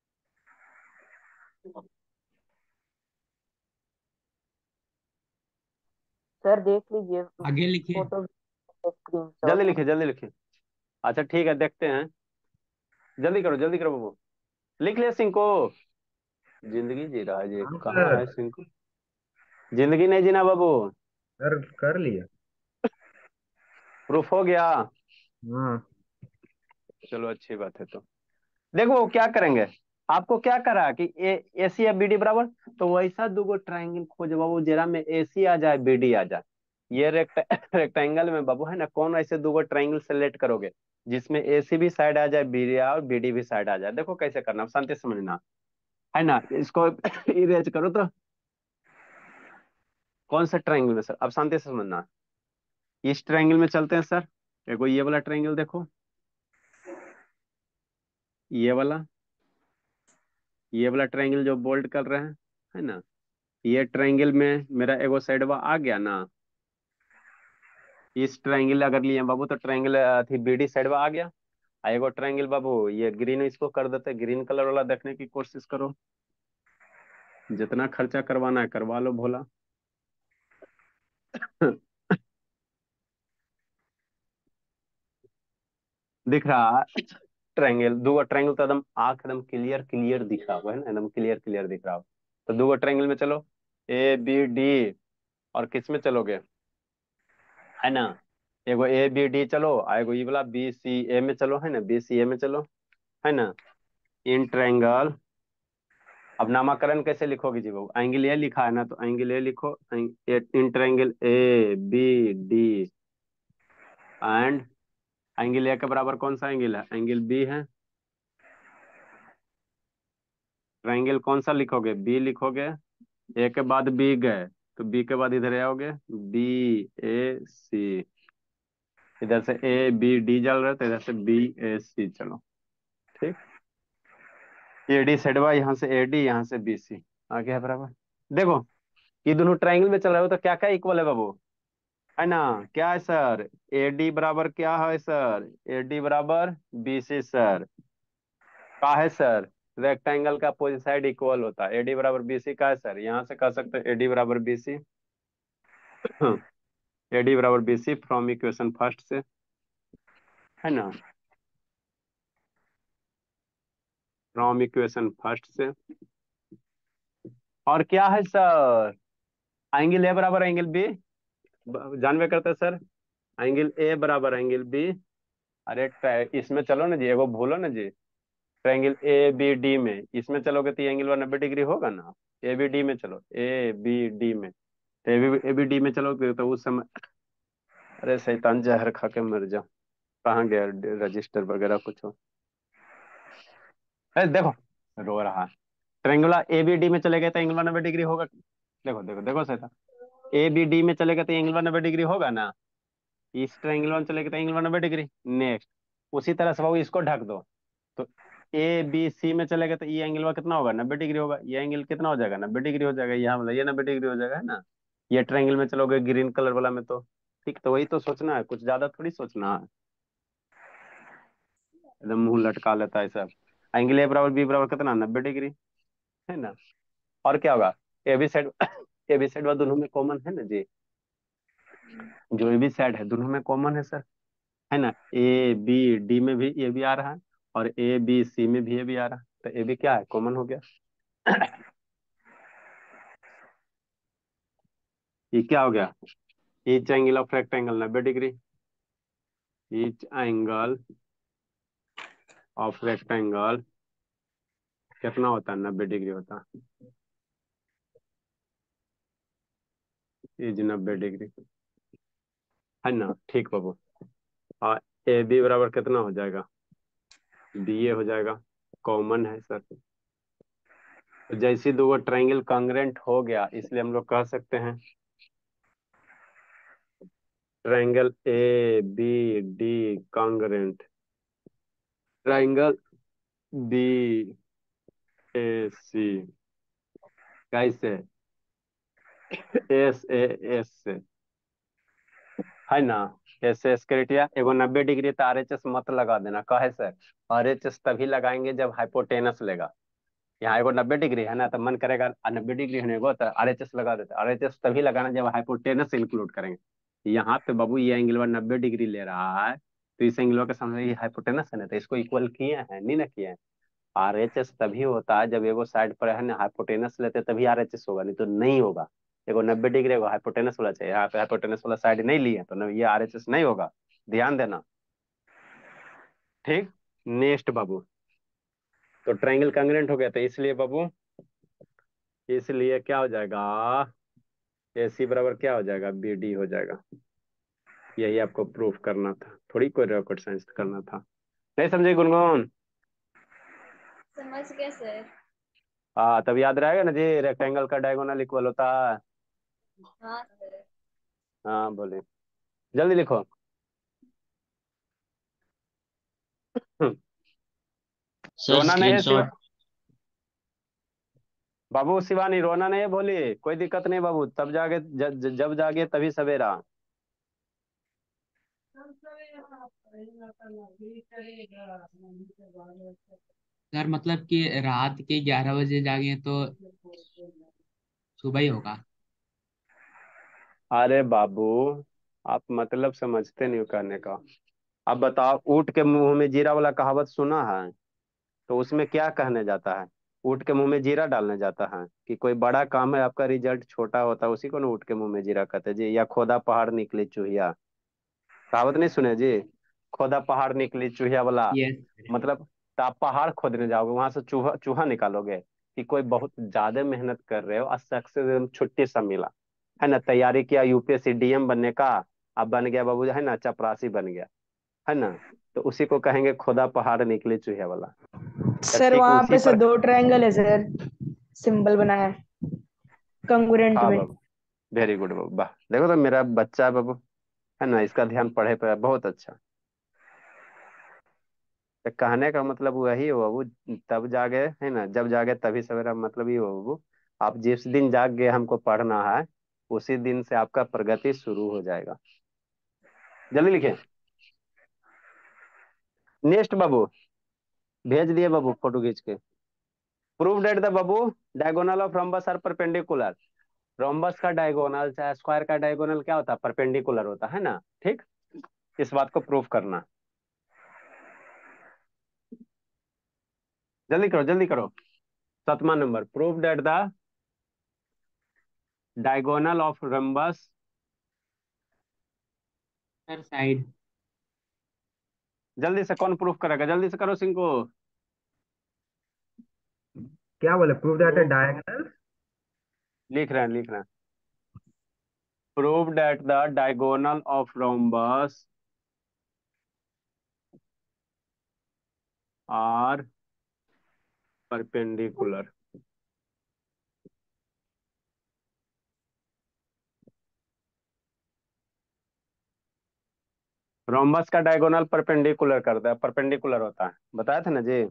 सर देख लीजिए आगे लिखिए। फोटो जल्दी स्क्रीनशॉट। लिखिए, जल्दी लिखिए। अच्छा ठीक है, देखते हैं। जल्दी करो, जल्दी करो बाबू। लिख ले सिंको। जिंदगी जी रहा है जी, हाँ कहाँ सर। है सिंको? जिंदगी नहीं जीना बाबू। सर कर लिया। प्रूफ हो गया? हाँ चलो अच्छी बात है। तो देखो वो क्या करेंगे, आपको क्या करा कि ए ए सी या बी डी बराबर, तो वैसा दूगो ट्रायंगल खोजो बाबू जरा में ए सी आ जाए बी डी आ जाए। ये रेक्ट रेक्टेंगल में बाबू है ना, कौन ऐसे दूगो ट्रायंगल सेलेक्ट करोगे जिसमें ए सी भी साइड आ जाए, बी डी और बी डी भी साइड आ जाए? देखो कैसे करना, शांति से समझना है ना। इसको इरेज करो तो कौन सा ट्रायंगल में सर, अब शांति से समझना। इस ट्रायंगल में चलते हैं सर। देखो ये वाला ट्रायंगल देखो, ये वाला, ये वाला ट्रायंगल जो बोल्ड कर रहे हैं, है ना? ये ट्रायंगल में मेरा एगो साइड आ गया ना। इस ट्रायंगल अगर लिए बाबू तो ट्रायंगल थी बी डी साइड आ गया। आ एगो ट्रायंगल बाबू ये ग्रीन, इसको कर देते, ग्रीन कलर वाला देखने की कोशिश करो। जितना खर्चा करवाना है करवा लो भोला। दिख रहा है ट्रायंगल? दो ट्रायंगल तो एकदम आंख एकदम क्लियर क्लियर दिख रहा है ना, एकदम क्लियर क्लियर दिख रहा हो। तो दो ट्रायंगल में चलो, ए बी डी, और किस में चलोगे, है ना? एगो ए बी डी चलो, आ एगो ई वाला बी सी ए में चलो, है ना? बी सी ए में चलो, है ना? इन ट्रायंगल, अब नामकरण कैसे लिखोगे जी बाबू? एंगल ए लिखा है ना, तो एंगल ए लिखो। In triangle A B D and angle A के बराबर कौन सा एंगल है? एंगल बी है। ट्रायंगल कौन सा लिखोगे? बी लिखोगे। ए के बाद बी गए तो बी के बाद इधर आओगे, बी ए सी। इधर से ए बी डी चल रहा है तो इधर से बी ए सी चलो। ठीक, ए डी सेडवा, यहाँ से ए डी, यहाँ से बी सी आ गया बराबर। देखो ये दोनों ट्रायंगल में चल रहे हो तो क्या क्या इक्वल है बाबू, है ना? क्या है सर? ए डी बराबर क्या है सर? ए डी बराबर बी सी सर। का है सर? रेक्टेंगल का अपोजिट साइड इक्वल होता है। ए डी बराबर बी सी का है सर, यहाँ से कह सकते हैं ए डी बराबर बी सी। ए डी बराबर B C from equation first से, है ना? फ्रॉम इक्वेशन फर्स्ट से। और क्या है सर? एंगल ए बराबर एंगल बी, जानवे करते हैं सर। एंगल ए बराबर एंगल बी। अरे ट्राय- इसमें चलो ना जी, एगो भूलो ना जी। ट्रायंगल ए बी डी में इसमें चलोगे तो ये एंगल वन नब्बे डिग्री होगा ना। ए बी डी में चलो, ए बी डी में, तो ए बी डी में चलोगे तो उस समय, अरे शैतान जहर खा के मर जा। कहाँ गया रजिस्टर वगैरह कुछ हो? अरे देखो रो रहा है। ट्रायंगुला ए बी डी में चले गए तो एंगल वन नब्बे डिग्री होगा। देखो देखो देखो शैतान, ए बी डी में चलेगा तो एंगल वन नब्बे डिग्री होगा ना। इस ट्रायंगल वन चलेगा तो एंगल वन नब्बे डिग्री। नेक्स्ट उसी तरह से बाबू इसको ढक दो, तो ए बी सी में चलेगा तो ये एंगल कितना होगा? नब्बे डिग्री होगा। ये एंगल कितना हो जाएगा? नब्बे डिग्री हो जाएगा। यहाँ मतलब ये नब्बे डिग्री हो जाएगा, है ना? ये ट्रायंगल में चलोगे ग्रीन कलर वाला में तो ठीक। तो वही तो सोचना है, कुछ ज्यादा थोड़ी सोचना है। एकदम मुंह लटका लेता है सब। एंगल ए बराबर बी बराबर कितना? नब्बे डिग्री, है ना? और क्या होगा? A B side A B side दोनों में कॉमन है ना जी। जो ए बी साइड है दोनों में कॉमन है सर, है ना? ए बी डी में भी ये भी आ रहा है, और ए बी सी में भी ए बी आ रहा, तो ए बी क्या है, कॉमन हो गया। ये क्या हो गया, ईच एंगल ऑफ रेक्टेंगल नब्बे degree, each angle of rectangle कितना होता है, नब्बे डिग्री होता है, इज नब्बे डिग्री, है ना। ठीक बाबू। हाँ, ए बी बराबर कितना हो जाएगा, बी ए हो जाएगा, कॉमन है सर। तो जैसे दो ट्रायंगल कांग्रेंट हो गया, इसलिए हम लोग कह सकते हैं triangle A B D congruent, triangle B A C कैसे, एस ए एस से, है ना। एस एस क्राइटेरिया एगो नब्बे डिग्री, तो आर एच एस मत लगा देना, कहे सर आर एच एस तभी लगाएंगे जब हाइपोटेनस लेगा। यहाँ एगो नब्बे डिग्री है ना, तो मन करेगा नब्बे डिग्री होने को तो आर एच एस लगा देते, आर एच एस तभी लगाना जब हाइपोटेनस इंक्लूड करेंगे। यहाँ पे बाबू ये एंगल नब्बे डिग्री ले रहा है, तो इस एंगल के सामने ये हाइपोटेनस है ना, तो इसको इक्वल किए हैं, नहीं ना किए हैं। आर एच एस तभी होता है जब एगो साइड पर है ना हाइपोटेनस लेते, तभी आर एच एस होगा, नहीं तो नहीं होगा। एगो नब्बे डिग्री एगो हाइपोटेनस वाला चाहिए, यहाँ पे हाइपोटेनस वाला साइड नहीं लिए तो ये आर एच एस नहीं होगा, ध्यान देना। ठीक, नेक्स्ट बाबू। तो ट्रायंगल कांग्रेंट हो गया, तो इसलिए बाबू, इसलिए क्या हो जाएगा, ए सी बराबर क्या हो जाएगा, बी डी हो जाएगा। यही आपको प्रूफ करना था, थोड़ी कोई रॉकेट साइंस करना था। नहीं समझे गुनगुन? समझ गया सर। हाँ, तब याद रहेगा ना जी, रेक्टेंगल का डायगोनल इक्वल होता है। हाँ सर। हाँ बोले, जल्दी लिखो। हम्म, सर रोना नहीं है शिवा, स्क्रीनशॉट। बाबू शिवानी रोना नहीं है, बोली कोई दिक्कत नहीं बाबू, तब जागे ज, ज, जब जागे तभी सवेरा। सर मतलब कि रात के ग्यारह बजे जागे तो सुबह ही होगा। अरे बाबू, आप मतलब समझते नहीं हो कहने का। अब बताओ, ऊँट के मुंह में जीरा वाला कहावत सुना है, तो उसमें क्या कहने जाता है, ऊँट के मुंह में जीरा डालने जाता है कि कोई बड़ा काम है, आपका रिजल्ट छोटा होता है, उसी को ना ऊँट के मुंह में जीरा कहते हैं जी। या खोदा पहाड़ निकली चूहिया, कहावत नहीं सुने जी, खोदा पहाड़ निकली चूहिया वाला। यस। मतलब तो आप पहाड़ खोदने जाओगे, वहां से चूहा चूहा निकालोगे, कि कोई बहुत ज्यादा मेहनत कर रहे हो और सक्सेस एकदम छुट्टी सा मिला, है ना, तैयारी किया U P S C D M बनने का, अब बन गया बाबू, है ना, चपरासी बन गया, है ना, तो उसी को कहेंगे खोदा पहाड़ निकली चूहिया वाला। तो सर ठीक वहां उसी पे से पर। दो ट्रायंगल है सर, सिंबल बना है कंग्रुएंट हाँ में। बाबू, वेरी गुड बाबू, वाह, देखो तो मेरा बच्चा है बाबू, है ना, इसका ध्यान पढ़े पे है, बहुत अच्छा। तो कहने का मतलब वही हो बाबू, तब जागे, है ना, जब जागे तभी सवेरा, मतलब ही हो बाबू। आप जिस दिन जाग गए हमको पढ़ना है, उसी दिन से आपका प्रगति शुरू हो जाएगा। जल्दी लिखें। नेक्स्ट बाबू, भेज दिए बाबू फोटो खींच के। प्रूव डेट द बाबू diagonal of rhombus are perpendicular. Rhombus का डायगोनल चाहे स्क्वायर का डायगोनल क्या होता है, परपेंडिकुलर होता है ना। ठीक, इस बात को प्रूव करना, जल्दी करो जल्दी करो। सातवां number, prove that the diagonal of rhombus. Sir side. जल्दी से कौन प्रूफ करेगा, जल्दी से करो सिंको। क्या बोले, प्रूव दैट प्रूफ, डायगोनल। लिख रहे हैं लिख रहे हैं। Prove that the diagonal of rhombus are perpendicular. Rhombus का डायगोनल परपेंडिकुलर करता है, परपेंडिकुलर होता है, बताया था ना जी।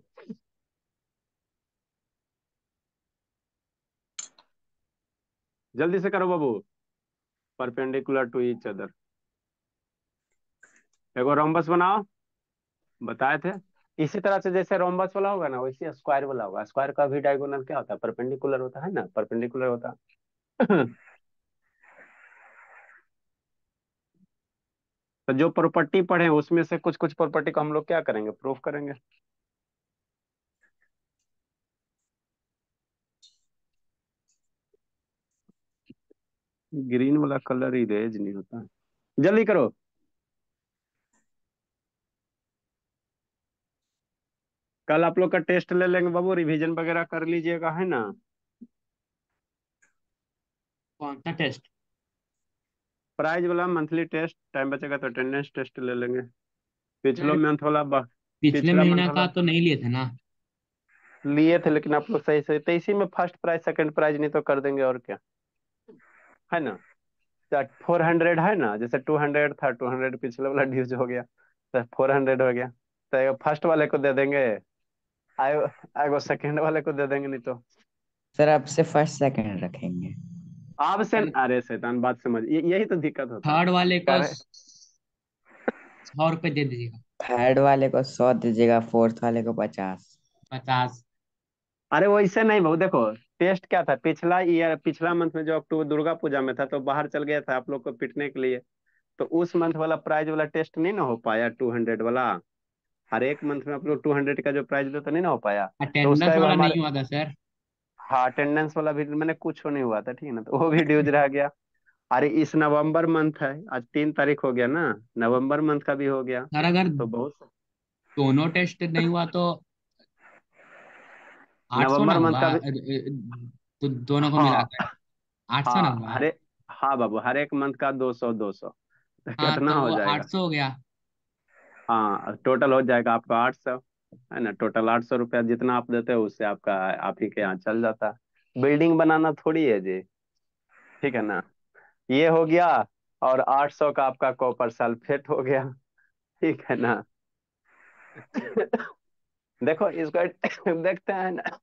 जल्दी से करो बाबू, परपेंडिकुलर टू ईच अदर। एगो रोम्बस बनाओ, बताए थे। इसी तरह से जैसे रोम्बस वाला होगा ना, वैसे स्क्वायर वाला होगा, स्क्वायर का भी डायगोनल क्या होता है, परपेंडिकुलर होता है ना, परपेंडिकुलर होता है। तो जो प्रॉपर्टी पढ़े उसमें से कुछ कुछ प्रॉपर्टी को हम लोग क्या करेंगे, प्रूफ करेंगे। ग्रीन वाला कलर इरेज नहीं होता। जल्दी करो। कल आप लोग का टेस्ट ले लेंगे बाबू, रिवीजन वगैरह कर लीजिएगा, है ना। कौन सा टेस्ट? प्राइज वाला मंथली टेस्ट, टाइम बचेगा तो अटेंडेंस टेस्ट ले लेंगे। पिछलो सर मंथ वाला ब- पिछले पिछला मंथ महीना वाला का तो नहीं लिए थे ना? लिए थे, लेकिन आप लोग सही सही तो इसी में फर्स्ट प्राइज सेकंड प्राइज नहीं तो कर देंगे, और क्या, है ना। फोर हंड्रेड है ना, जैसे टू हंड्रेड था, टू हंड्रेड पिछले वाला ड्यूज हो गया, तो फोर हंड्रेड हो गया, तो फर्स्ट वाले को दे देंगे, आए आए वो सेकंड वाले को दे देंगे, नहीं तो सर अब से फर्स्ट सेकंड रखेंगे। आप से। सर अरे शैतान, बात समझ, ये, यही तो दिक्कत होता है। थर्ड वाले कह को रहे सौ रुपये दे दीजिएगा। थर्ड वाले को सौ दीजिएगा, फोर्थ वाले को पचास। पचास। अरे वैसे नहीं बहु, देखो टेस्ट क्या था पिछला ईयर, पिछला मंथ में जो अक्टूबर दुर्गा पूजा में था, तो बाहर चल गया था आप लोग को पिटने के लिए, तो उस मंथ वाला प्राइज वाला टेस्ट नहीं ना हो पाया, टू हंड्रेड वाला। हर एक मंथ में आप लोग टू हंड्रेड का जो प्राइज दो तो नहीं ना हो पाया। तो उसका अटेंडेंस वो वाला हमारे, नहीं हुआ था सर। हाँ अटेंडेंस वाला भी मैंने कुछ नहीं हुआ था, ठीक है ना, तो वो भी ड्यूज रह गया। अरे इस नवंबर मंथ है, आज तीन तारीख हो गया ना, नवंबर मंथ का भी हो गया, सर अगर तो बहुत। दोनों टेस्ट नहीं हुआ तो आठ सौ ना नवंबर मंथ हुआ? का भी। अ- अ- तो दोनों को हाँ मिलाकर आठ सौ ना हाँ हुआ? हरे हाँ बाबू, हर एक मंथ का दो सौ दो सौ हाँ कितना तो हो वो आठ जाएगा। सौ हो गया। हाँ टोटल हो जाएगा आपका आठ सौ, है ना, टोटल आठ सौ रुपया जितना आप देते हो उससे आपका, आप ही के यहाँ चल जाता है। बिल्डिंग बनाना थोड़ी है जी, ठीक है ना। ये हो गया, और आठ सौ का आपका कॉपर सल्फेट हो गया, ठीक है ना। देखो इसको देखते हैं ना,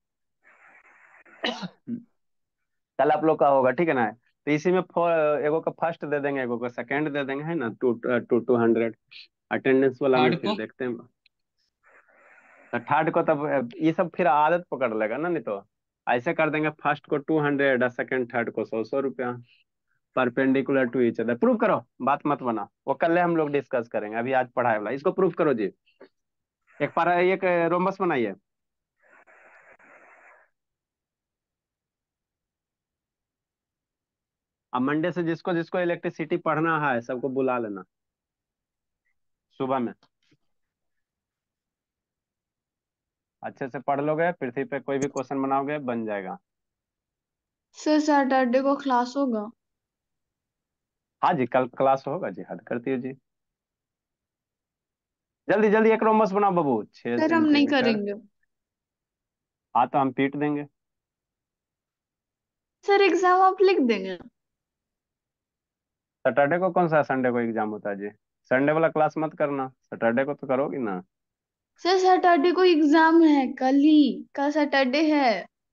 कल आप लोग का होगा, ठीक है ना, तो इसी में फोर, एगो का फर्स्ट दे देंगे, एगो का सेकंड दे देंगे, है ना, two two two hundred. Attendance वाला में थर्ड फिर को? देखते हैं। तो थर्ड को तब ये सब फिर आदत पकड़ लेगा ना, नहीं तो ऐसे कर देंगे, फर्स्ट को टू हंड्रेड, और सेकंड थर्ड को सौ सौ रुपया, perpendicular to each other. Prove करो, बात मत बना, वो कल हम लोग डिस्कस करेंगे, अभी आज पढ़ाए वाला, इसको प्रूव करो जी। एक पारा एक रोमबस बनाइए। अब मंडे से जिसको जिसको इलेक्ट्रिसिटी पढ़ना है सबको बुला लेना सुबह में, अच्छे से पढ़ लोगे, पृथ्वी पे कोई भी क्वेश्चन बनाओगे बन जाएगा। सर सैटरडे को क्लास होगा? हाँ जी कल क्लास होगा जी, हद करती है जी। जल्दी जल्दी एक रोमबस बनाओ बाबू, छह सर हम नहीं सेंटीमीटर करेंगे। हाँ तो हम पीट देंगे। सर एग्जाम आप लिख देंगे? सैटरडे को कौन सा, संडे को एग्जाम होता है जी। संडे वाला क्लास मत करना, सैटरडे को तो करोगी ना। सर सैटरडे को एग्जाम है, कल ही, कल सैटरडे है।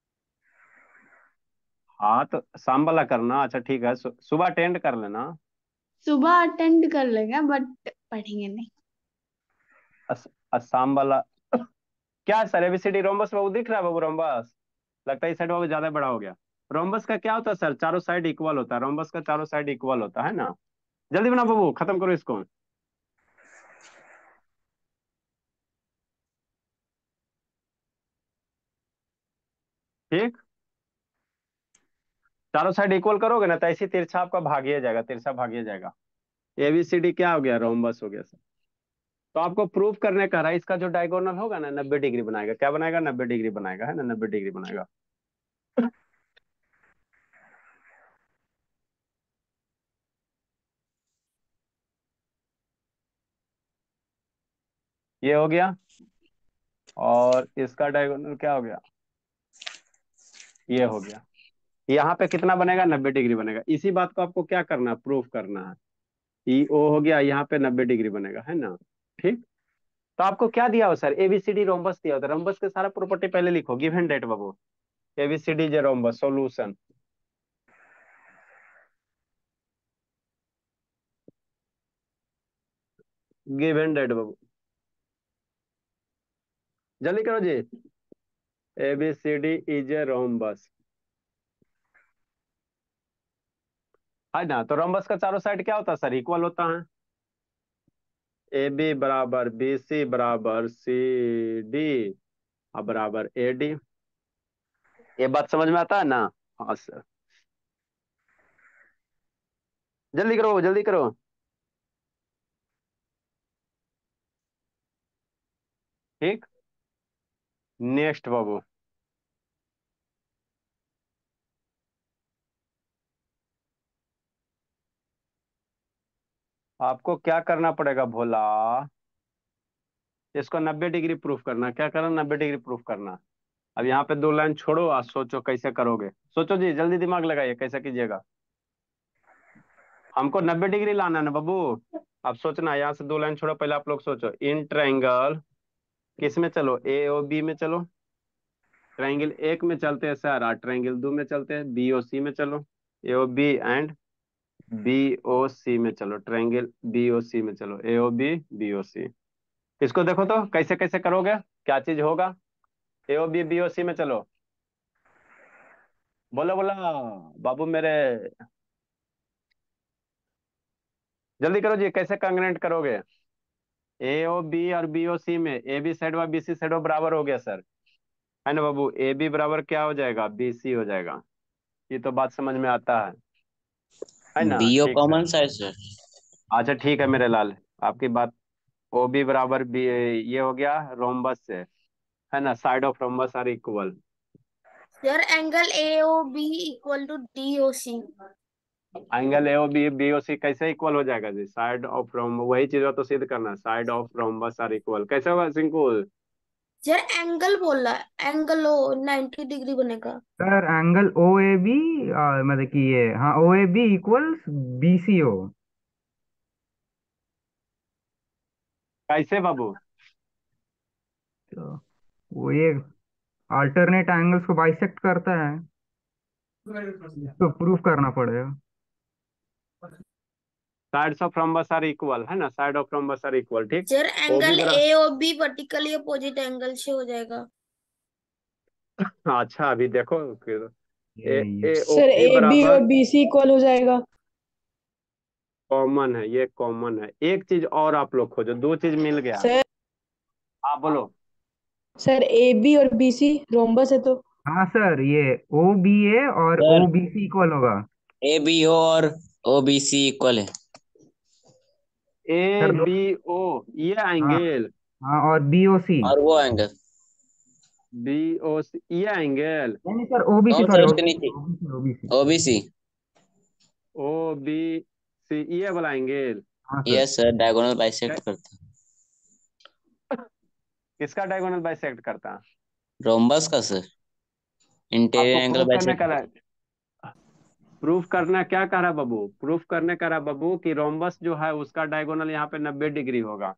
हाँ तो शाम वाला करना, अच्छा ठीक है, सु, सुबह अटेंड कर लेना। सुबह अटेंड कर लेंगे बट पढ़ेंगे नहीं। अस, अस, शाम वाला क्या है सर, एबीसीडी रोमबस बाबू दिख रहा है बाबू, रोमबस लगता है इस साइड बाबू ज्यादा बड़ा हो गया। रोमबस का क्या होता है सर, चारों साइड इक्वल होता है, रोमबस का चारों साइड इक्वल होता है ना। जल्दी बना बाबू, खत्म करो इसको। ठीक, चारों साइड इक्वल करोगे ना, तो ऐसी तिरछा आपका भागिए जाएगा, तिरछा भागिए जाएगा। एबीसीडी क्या हो गया, रोमबस हो गया सर। तो आपको प्रूफ करने का रहा, इसका जो डायगोनल होगा ना नब्बे डिग्री बनाएगा, क्या बनाएगा, नब्बे डिग्री बनाएगा, है ना, नब्बे डिग्री बनाएगा। ये हो गया, और इसका डायगोनल क्या हो गया, ये हो गया। यहाँ पे कितना बनेगा, नब्बे डिग्री बनेगा। इसी बात को आपको क्या करना है, प्रूफ करना है। ई ओ हो गया, यहाँ पे नब्बे डिग्री बनेगा, है ना। ठीक, तो आपको क्या दिया हो सर, एबीसीडी रोम्बस दिया होता है, रोम्बस के सारा प्रॉपर्टी पहले लिखो, गिवन डेट बाबू, एबीसीडी जे रोम्बस सॉल्यूशन, गिवन डेट बाबू, जल्दी करो जी। एबीसीडी इज ए रोम्बस, है ना, तो रोम्बस का चारों साइड क्या होता है सर, इक्वल होता है। ए बी बराबर बी सी बराबर सी डी बराबर ए डी। ये बात समझ में आता है ना। हाँ सर, जल्दी करो जल्दी करो। ठीक। नेक्स्ट बाबू। आपको क्या करना पड़ेगा भोला, इसको नब्बे डिग्री प्रूफ करना। क्या करना, नब्बे डिग्री प्रूफ करना। अब यहाँ पे दो लाइन छोड़ो और सोचो कैसे करोगे। सोचो जी, जल्दी दिमाग लगाइए कैसे कीजिएगा। हमको नब्बे डिग्री लाना है ना बाबू। अब सोचना, यहाँ से दो लाइन छोड़ो, पहले आप लोग सोचो। इन ट्रायंगल किस में चलो, ए और बी में चलो। ट्रायंगल एक में चलते हैं सर, और ट्रायंगल दो में चलते हैं, बी और सी में चलो। ए और B and B O C में चलो। ट्रायंगल बी ओ सी में चलो, ए ओ बी बी ओ सी। इसको देखो तो कैसे कैसे करोगे, क्या चीज होगा। ए O B B O C में चलो। बोलो बोला बाबू मेरे, जल्दी करो जी, कैसे कांग्रेंट करोगे। ए ओ बी और बी ओ सी में ए बी साइड व बी सी साइड बराबर हो गया सर, है ना बाबू। ए बी बराबर क्या हो जाएगा, बी सी हो जाएगा। ये तो बात समझ में आता है है ना। बीओ ठीक सर। कॉमन सा है सर। अच्छा ठीक है मेरे लाल, आपकी बात। ओ बी बराबर बी, ये हो गया रोम्बस से, है ना। Side of rhombus are equal. Sir angle A O B equal to D O C. Angle A O B B O C कैसे इक्वल हो जाएगा जी, साइड ऑफ रोम, वही चीज हो तो सिद्ध करना। Side of rhombus are equal कैसे होगा सिंकुल। सर एंगल बोल रहा है, एंगल ओ नाइन्टी डिग्री बनेगा। Sir angle O A B, मतलब कि ये, हाँ, O A B equals B C O. कैसे बाबू। तो वो ये अल्टरनेट एंगल्स को बाइसेक्ट करता है, तो प्रूफ करना पड़ेगा। Sides of rhombus are equal, है ना। Side of rhombus are equal, ठीक। सर ओ बी एंगल बरा A O B vertically opposite angle से हो जाएगा। अच्छा अभी देखो फिर। ए ये ये A O sir B A B और बराबर बी सी इक्वल हो जाएगा। कॉमन है, ये कॉमन है। एक चीज और आप लोग खोजो, दो चीज मिल गया। सर हाँ बोलो। सर ए बी और बी सी रोम्बस है तो। हाँ सर, ये ओ बी ए और sir O B C equal होगा। ए बी ओ और ओ बी सी इक्वल है। ए सर दो, बी ओ ये हाँ एंगल, हाँ, और बी ओ सी। और वो एंगल। बी ओ सी ये एंगल, नहीं नहीं सर, ओ बी सी, कौन सा सॉरी, उसके ओ बी सी, नीचे? O B C, O B C. OBC. O B C ये वाला एंगल। हाँ sir. Yes sir, diagonal bisect करता है। किसका डायगोनल बाइसेक्ट करता है। रोम्बस का सर, आपको इंटीरियर एंगल प्रूफ करने बाइसेक्ट का करता प्रूफ करना क्या कह रहा बाबू, प्रूफ करने का रहा बाबू कि रोम्बस जो है उसका डायगोनल यहाँ पे नब्बे डिग्री होगा।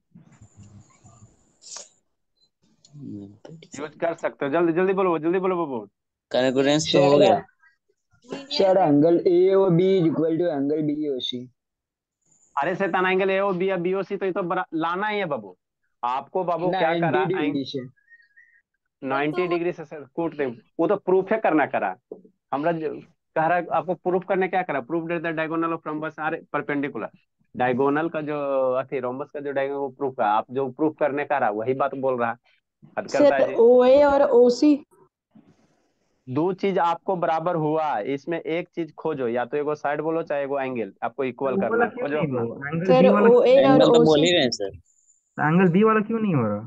है। यूज कर सकते हो, जल्दी जल्दी बोलो जल्दी बोलो बाबू। कॉन्ग्रुएंस तो हो सर गया। Sir angle A O B equal to angle B O C. अरे शैतान, एंगल ए ओ बी या बी ओ सी तो ये तो बरा- लाना ही है बाबू। आपको बाबू क्या नाइन्टी करा, डिग्री से। नाइन्टी डिग्री से सर कूट दे, वो तो प्रूफ है करना करा। हमरा जो कह रहा है आपको प्रूफ करने क्या करा, proof that the diagonal of rhombus are perpendicular. Diagonal का जो अथी रोम्बस का जो डायगोनल वो प्रूफ है, आप जो प्रूफ करने का रहा वही बात बोल रहा है। हद करता है सर जी। ओ ए और ओ सी। दो चीज आपको बराबर हुआ, इसमें एक चीज खोजो, या तो एगो साइड बोलो चाहे एगो एंगल, आपको सर इक्वल वो करना वाला है, क्यों खोजो नहीं अपना। हो, एंगल सर बी वाला ओ ए क्यों और एंगल तो ओ बोल सी। ही रहे हैं सर। नहीं, एंगल बी वाला क्यों नहीं हो रहा,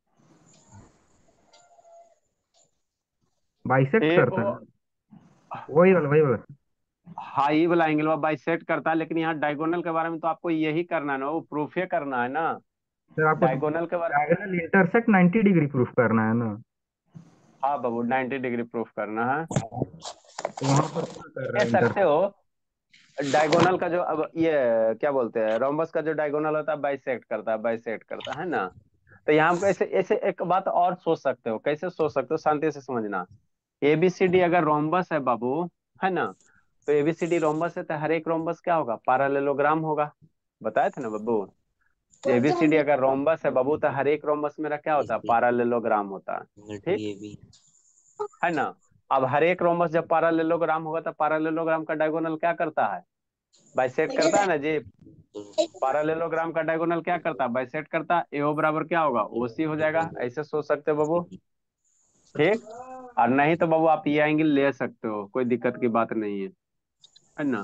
ए बाइसेक्ट ओ करता है। वही वाला, वही वाला। हाई वाला एंगल वो बाइसेक्ट करता है, लेकिन यहाँ डायगोनल के बारे में तो आपको यही करना है ना, वो प्रूफ ही करना है ना। सर आपको डायगोनल के बारे diagonal intersect ninety degree proof करना है ना, हाँ बाबू नाइन्टी डिग्री प्रूफ करना है। तो वहां पर क्या कर रहा कह है सकते इंटरसेक्ट। हो डायगोनल का जो, अब ये क्या बोलते हैं, रोम्बस का जो डायगोनल होता है बाइसेक्ट करता है, बाइसेक्ट करता है ना। तो यहाँ पे ऐसे ऐसे एक बात और सोच सकते हो, कैसे सोच सकते हो, शांति से समझना। एबीसीडी अगर रोम्बस है बाबू, है ना, तो एबीसीडी रोम्बस है तो हर एक रोम्बस क्या होगा, पैरेललोग्राम होगा। बताए थे ना बाबू। एबीसीडी अगर रोम्बस है बाबू तो हर एक रोम्बस मेरा क्या होता है, पैरेललोग्राम होता है। एंगल टू ठीक ए बी। है ना। अब हर एक रोम्बस जब पैरेललोग्राम होगा तो पैरेललोग्राम का डायगोनल क्या करता है, बाइसेक्ट करता है ना जी। पैरेललोग्राम का डायगोनल क्या करता है, बाइसेक्ट करता है। एओ बराबर क्या होगा, ओसी हो जाएगा। ऐसे सोच सकते हो बाबू। ठीक। और नहीं तो बाबू आप ये एंगल ले सकते हो, कोई दिक्कत की बात नहीं है, है ना।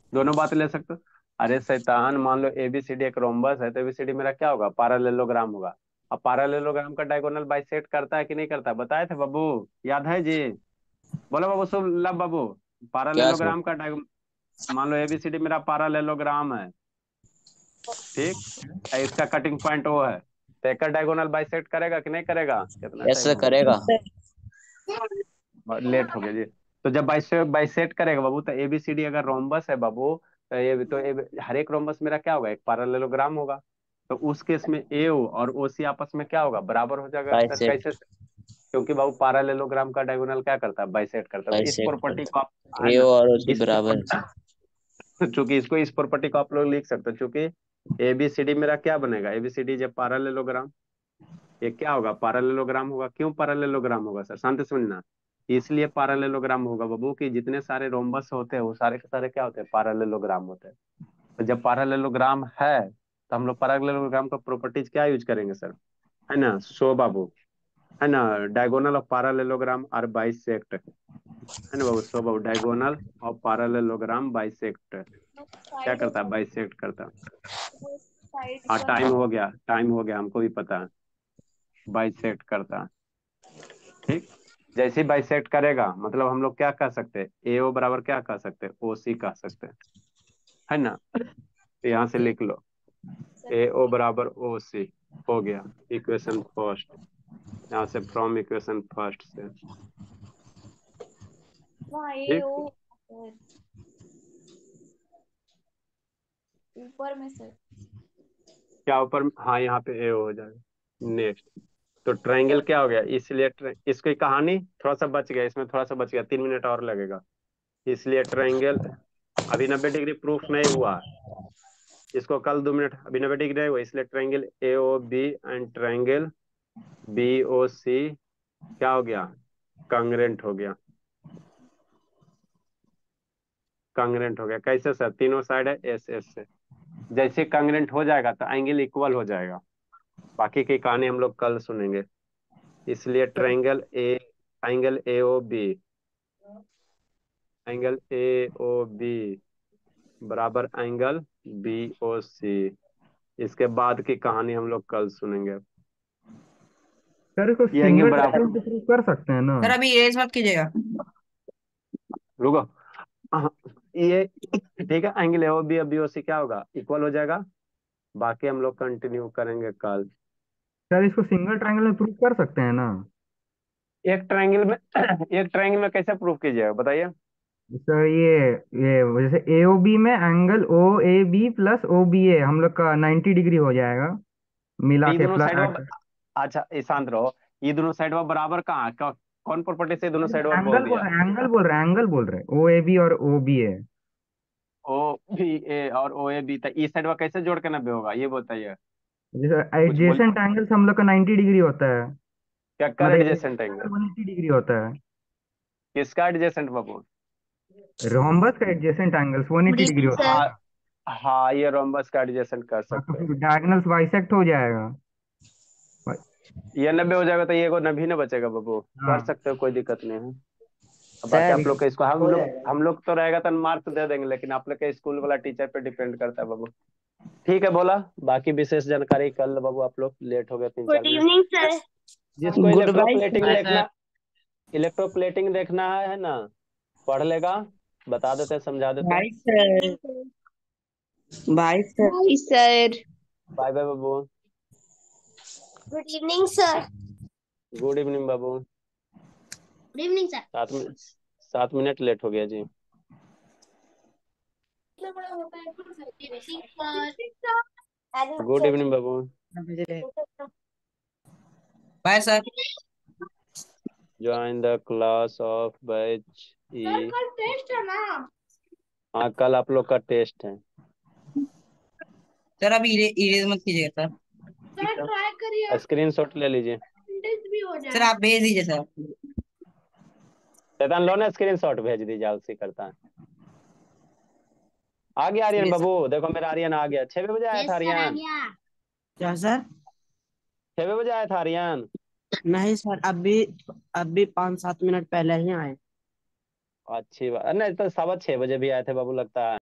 दोनों बातें ले सकते हो। अरे शैतान, मान लो एबीसीडी एक रोम्बस है तो एबीसीडी मेरा क्या होगा, पैरेललोग्राम होगा। अब पैरेललोग्राम का डायगोनल बाइसेक्ट करता है कि नहीं करता, बताए थे बाबू, याद है जी? बोलो बाबू, शुभ लव बाबू। क्या सर? पैरेललोग्राम का डायगो मान लो एबीसीडी मेरा पैरेललोग्राम है, ठीक है, इसका कटिंग पॉइंट वो है, तो एक डायगोनल बाइसेक्ट करेगा कि नहीं करेगा? कितना यस टाइम सर, हो करेगा। गया, लेट हो गया जी। तो जब बाइसे बाइसेक्ट करेगा बाबू, तो एबीसीडी अगर रोम्बस है बाबू, तो ये तो ए, हर एक रोम्बस मेरा क्या होगा, एक पैरेललोग्राम होगा। तो उस केस में एओ और ओसी आपस में क्या होगा, बराबर हो जाएगा सर। बाइसेक्ट। कैसे? क्योंकि बाबू पैरेललोग्राम का डायगोनल क्या करता है, बाइसेक्ट करता है। तो इस बाइसेक्ट प्रॉपर्टी को करता आप, है है, ए ना, और ओ इस बराबर है। चूंकि इसको, इस प्रॉपर्टी को आप लोग लिख सकते हो, चूंकि एबीसीडी मेरा क्या बनेगा, एबीसीडी जब पैरेललोग्राम, ये क्या होगा, पैरेललोग्राम होगा। क्यों पैरेललोग्राम होगा सर, शांति से समझना। इसलिए पैरेललोग्राम होगा बाबू कि जितने सारे रोम्बस होते हैं वो सारे के सारे क्या होते हैं, पैरेललोग्राम होते हैं। तो जब पैरेललोग्राम है तो हम लोग पैरेललोग्राम का प्रॉपर्टीज क्या यूज करेंगे सर, है ना, सो बाबू, है ना, diagonal of parallelogram are bisect, है ना बाबू, सो बाबू, डायगोनल ऑफ पैरेललोग्राम बाइसेक्ट क्या साइड करता है, बाइसेक्ट करता है। साइड हाँ, पर टाइम हो गया, टाइम हो गया, हमको भी पता है, बाइसेक्ट करता है, ठीक। जैसे ही बाइसेक्ट करेगा मतलब हम लोग क्या कह सकते हैं, एओ बराबर क्या कह सकते हैं, ओसी कह सकते हैं, है ना। तो यहाँ से लिख लो, एओ बराबर ओसी हो गया, इक्वेशन फर्स्ट, यहाँ से फ्रॉम इक्वेशन फर्स्ट से, वहाँ ए ठीक। ओ सर, ऊपर में सर। क्या ऊपर, हाँ यहाँ पे एओ हो जाएगा। नेक्स्ट, तो ट्रायंगल क्या हो गया, इसलिए ट्र- इसकी कहानी थोड़ा सा बच गया, इसमें थोड़ा सा बच गया, तीन मिनट और लगेगा। इसलिए ट्रायंगल अभी नब्बे डिग्री प्रूफ नहीं हुआ, इसको कल दो मिनट, अभी नब्बे डिग्री नहीं हुआ, इसलिए triangle A O B and triangle B O C क्या हो गया, कांग्रेंट हो गया। कांग्रेंट हो गया कैसे सर, तीनों साइड है एस एस से, जैसे कांग्रेंट हो जाएगा तो एंगल इक्वल हो जाएगा। बाकी की कहानी हम लोग कल सुनेंगे। इसलिए triangle A, angle A O B, angle A O B बराबर एंगल बी ओ सी, इसके बाद की कहानी हम लोग कल सुनेंगे। सर इसको ये एंगल सिंगल बराबर, ट्रायंगल से प्रूव कर सकते हैं ना? सर अभी इरेज मत कीजिएगा। रुको, हाँ, ये ठीक है, angle A O B B O C क्या होगा, इक्वल हो जाएगा। बाकी हम लोग कंटिन्यू करेंगे कल। सर इसको सिंगल ट्रायंगल में प्रूव कर सकते हैं ना? एक ट्रायंगल में एक ट्रायंगल में कैसे प्रूफ कीजिएगा बताइए। सर ये ये जैसे ए ओ बी में angle O A B plus O B A हम लोग का नाइन्टी डिग्री हो जाएगा मिला ये के दोनों प्लस साइड में, अच्छा ये शांत रहो, ये दोनों साइड में बराबर कहाँ है? कौ- कौन प्रॉपर्टी से दोनों साइड में बोल एंगल बोल दिया? रहे हैं एंगल बोल रहे हैं एंगल बोल रहे हैं ओ ए बी और ओ B A. O B A और ओ ए बी, तो इस साइड में कैसे जोड़ के नब्बे होगा ये बताइए। जैसे कुछ बोल, एडजेसेंट एंगल्स हम लोग का नाइन्टी डिग्री होता है, क्या कर मतलब adjacent angle, one eighty degree होता है। किसका एडजेसेंट बाबू? रोम्बस का adjacent angles one good eighty degree evening होता है। सर। हाँ, हाँ ये रोम्बस का एडजेसेंट कर हाँ, तो सकते हैं। फिर डायगोनल्स बाइसेक्ट हो जाएगा। ये नब्बे हो जाएगा तो ये को नब्बे ना बचेगा बाबू, कर हाँ सकते हो, कोई दिक्कत नहीं है। अब बाकी सर आप लोग का, इसको हम लोग हम लोग तो रहेगा तो मार्क्स दे देंगे, लेकिन आप लोग के स्कूल वाला टीचर पे डिपेंड करता है बाबू। ठीक है, बोला। बाकी विशेष जानकारी कल बाबू, आप लोग लेट हो गए तीन चार गुड मिनट। Evening sir. जिसको good bye electroplating bye sir. देखना, इलेक्ट्रोप्लेटिंग देखना है, है ना, पढ़ लेगा, बता देते, समझा देते। Bye sir. Bye sir. Hi sir. Bye bye बाबू, good evening sir. Good evening बाबू। Good evening sir. सात मिनट, सात मिनट लेट हो गया जी। गुड इवनिंग बाबू। Bye sir. Join the class of batch E. Sir कल टेस्ट है ना। हाँ कल आप लोग का टेस्ट है। सर अभी इरे, इरेज मत कीजिएगा सर। सर ट्राई करिए, स्क्रीन शॉट ले लीजिए। टेस्ट भी हो जाए। सर आप भेज दीजिए सर। शैतान लो ना, स्क्रीन शॉट भेज दीजिए, उसी करता है। आ गया आर्यन बाबू, देखो मेरा आर्यन आ गया, छह बजे आया था आर्यन, क्या सर? छह बजे आया था आर्यन। नहीं सर, अभी अभी पाँच सात मिनट पहले ही आए। अच्छी बात, नहीं तो सवा छह बजे भी आए थे बाबू लगता है।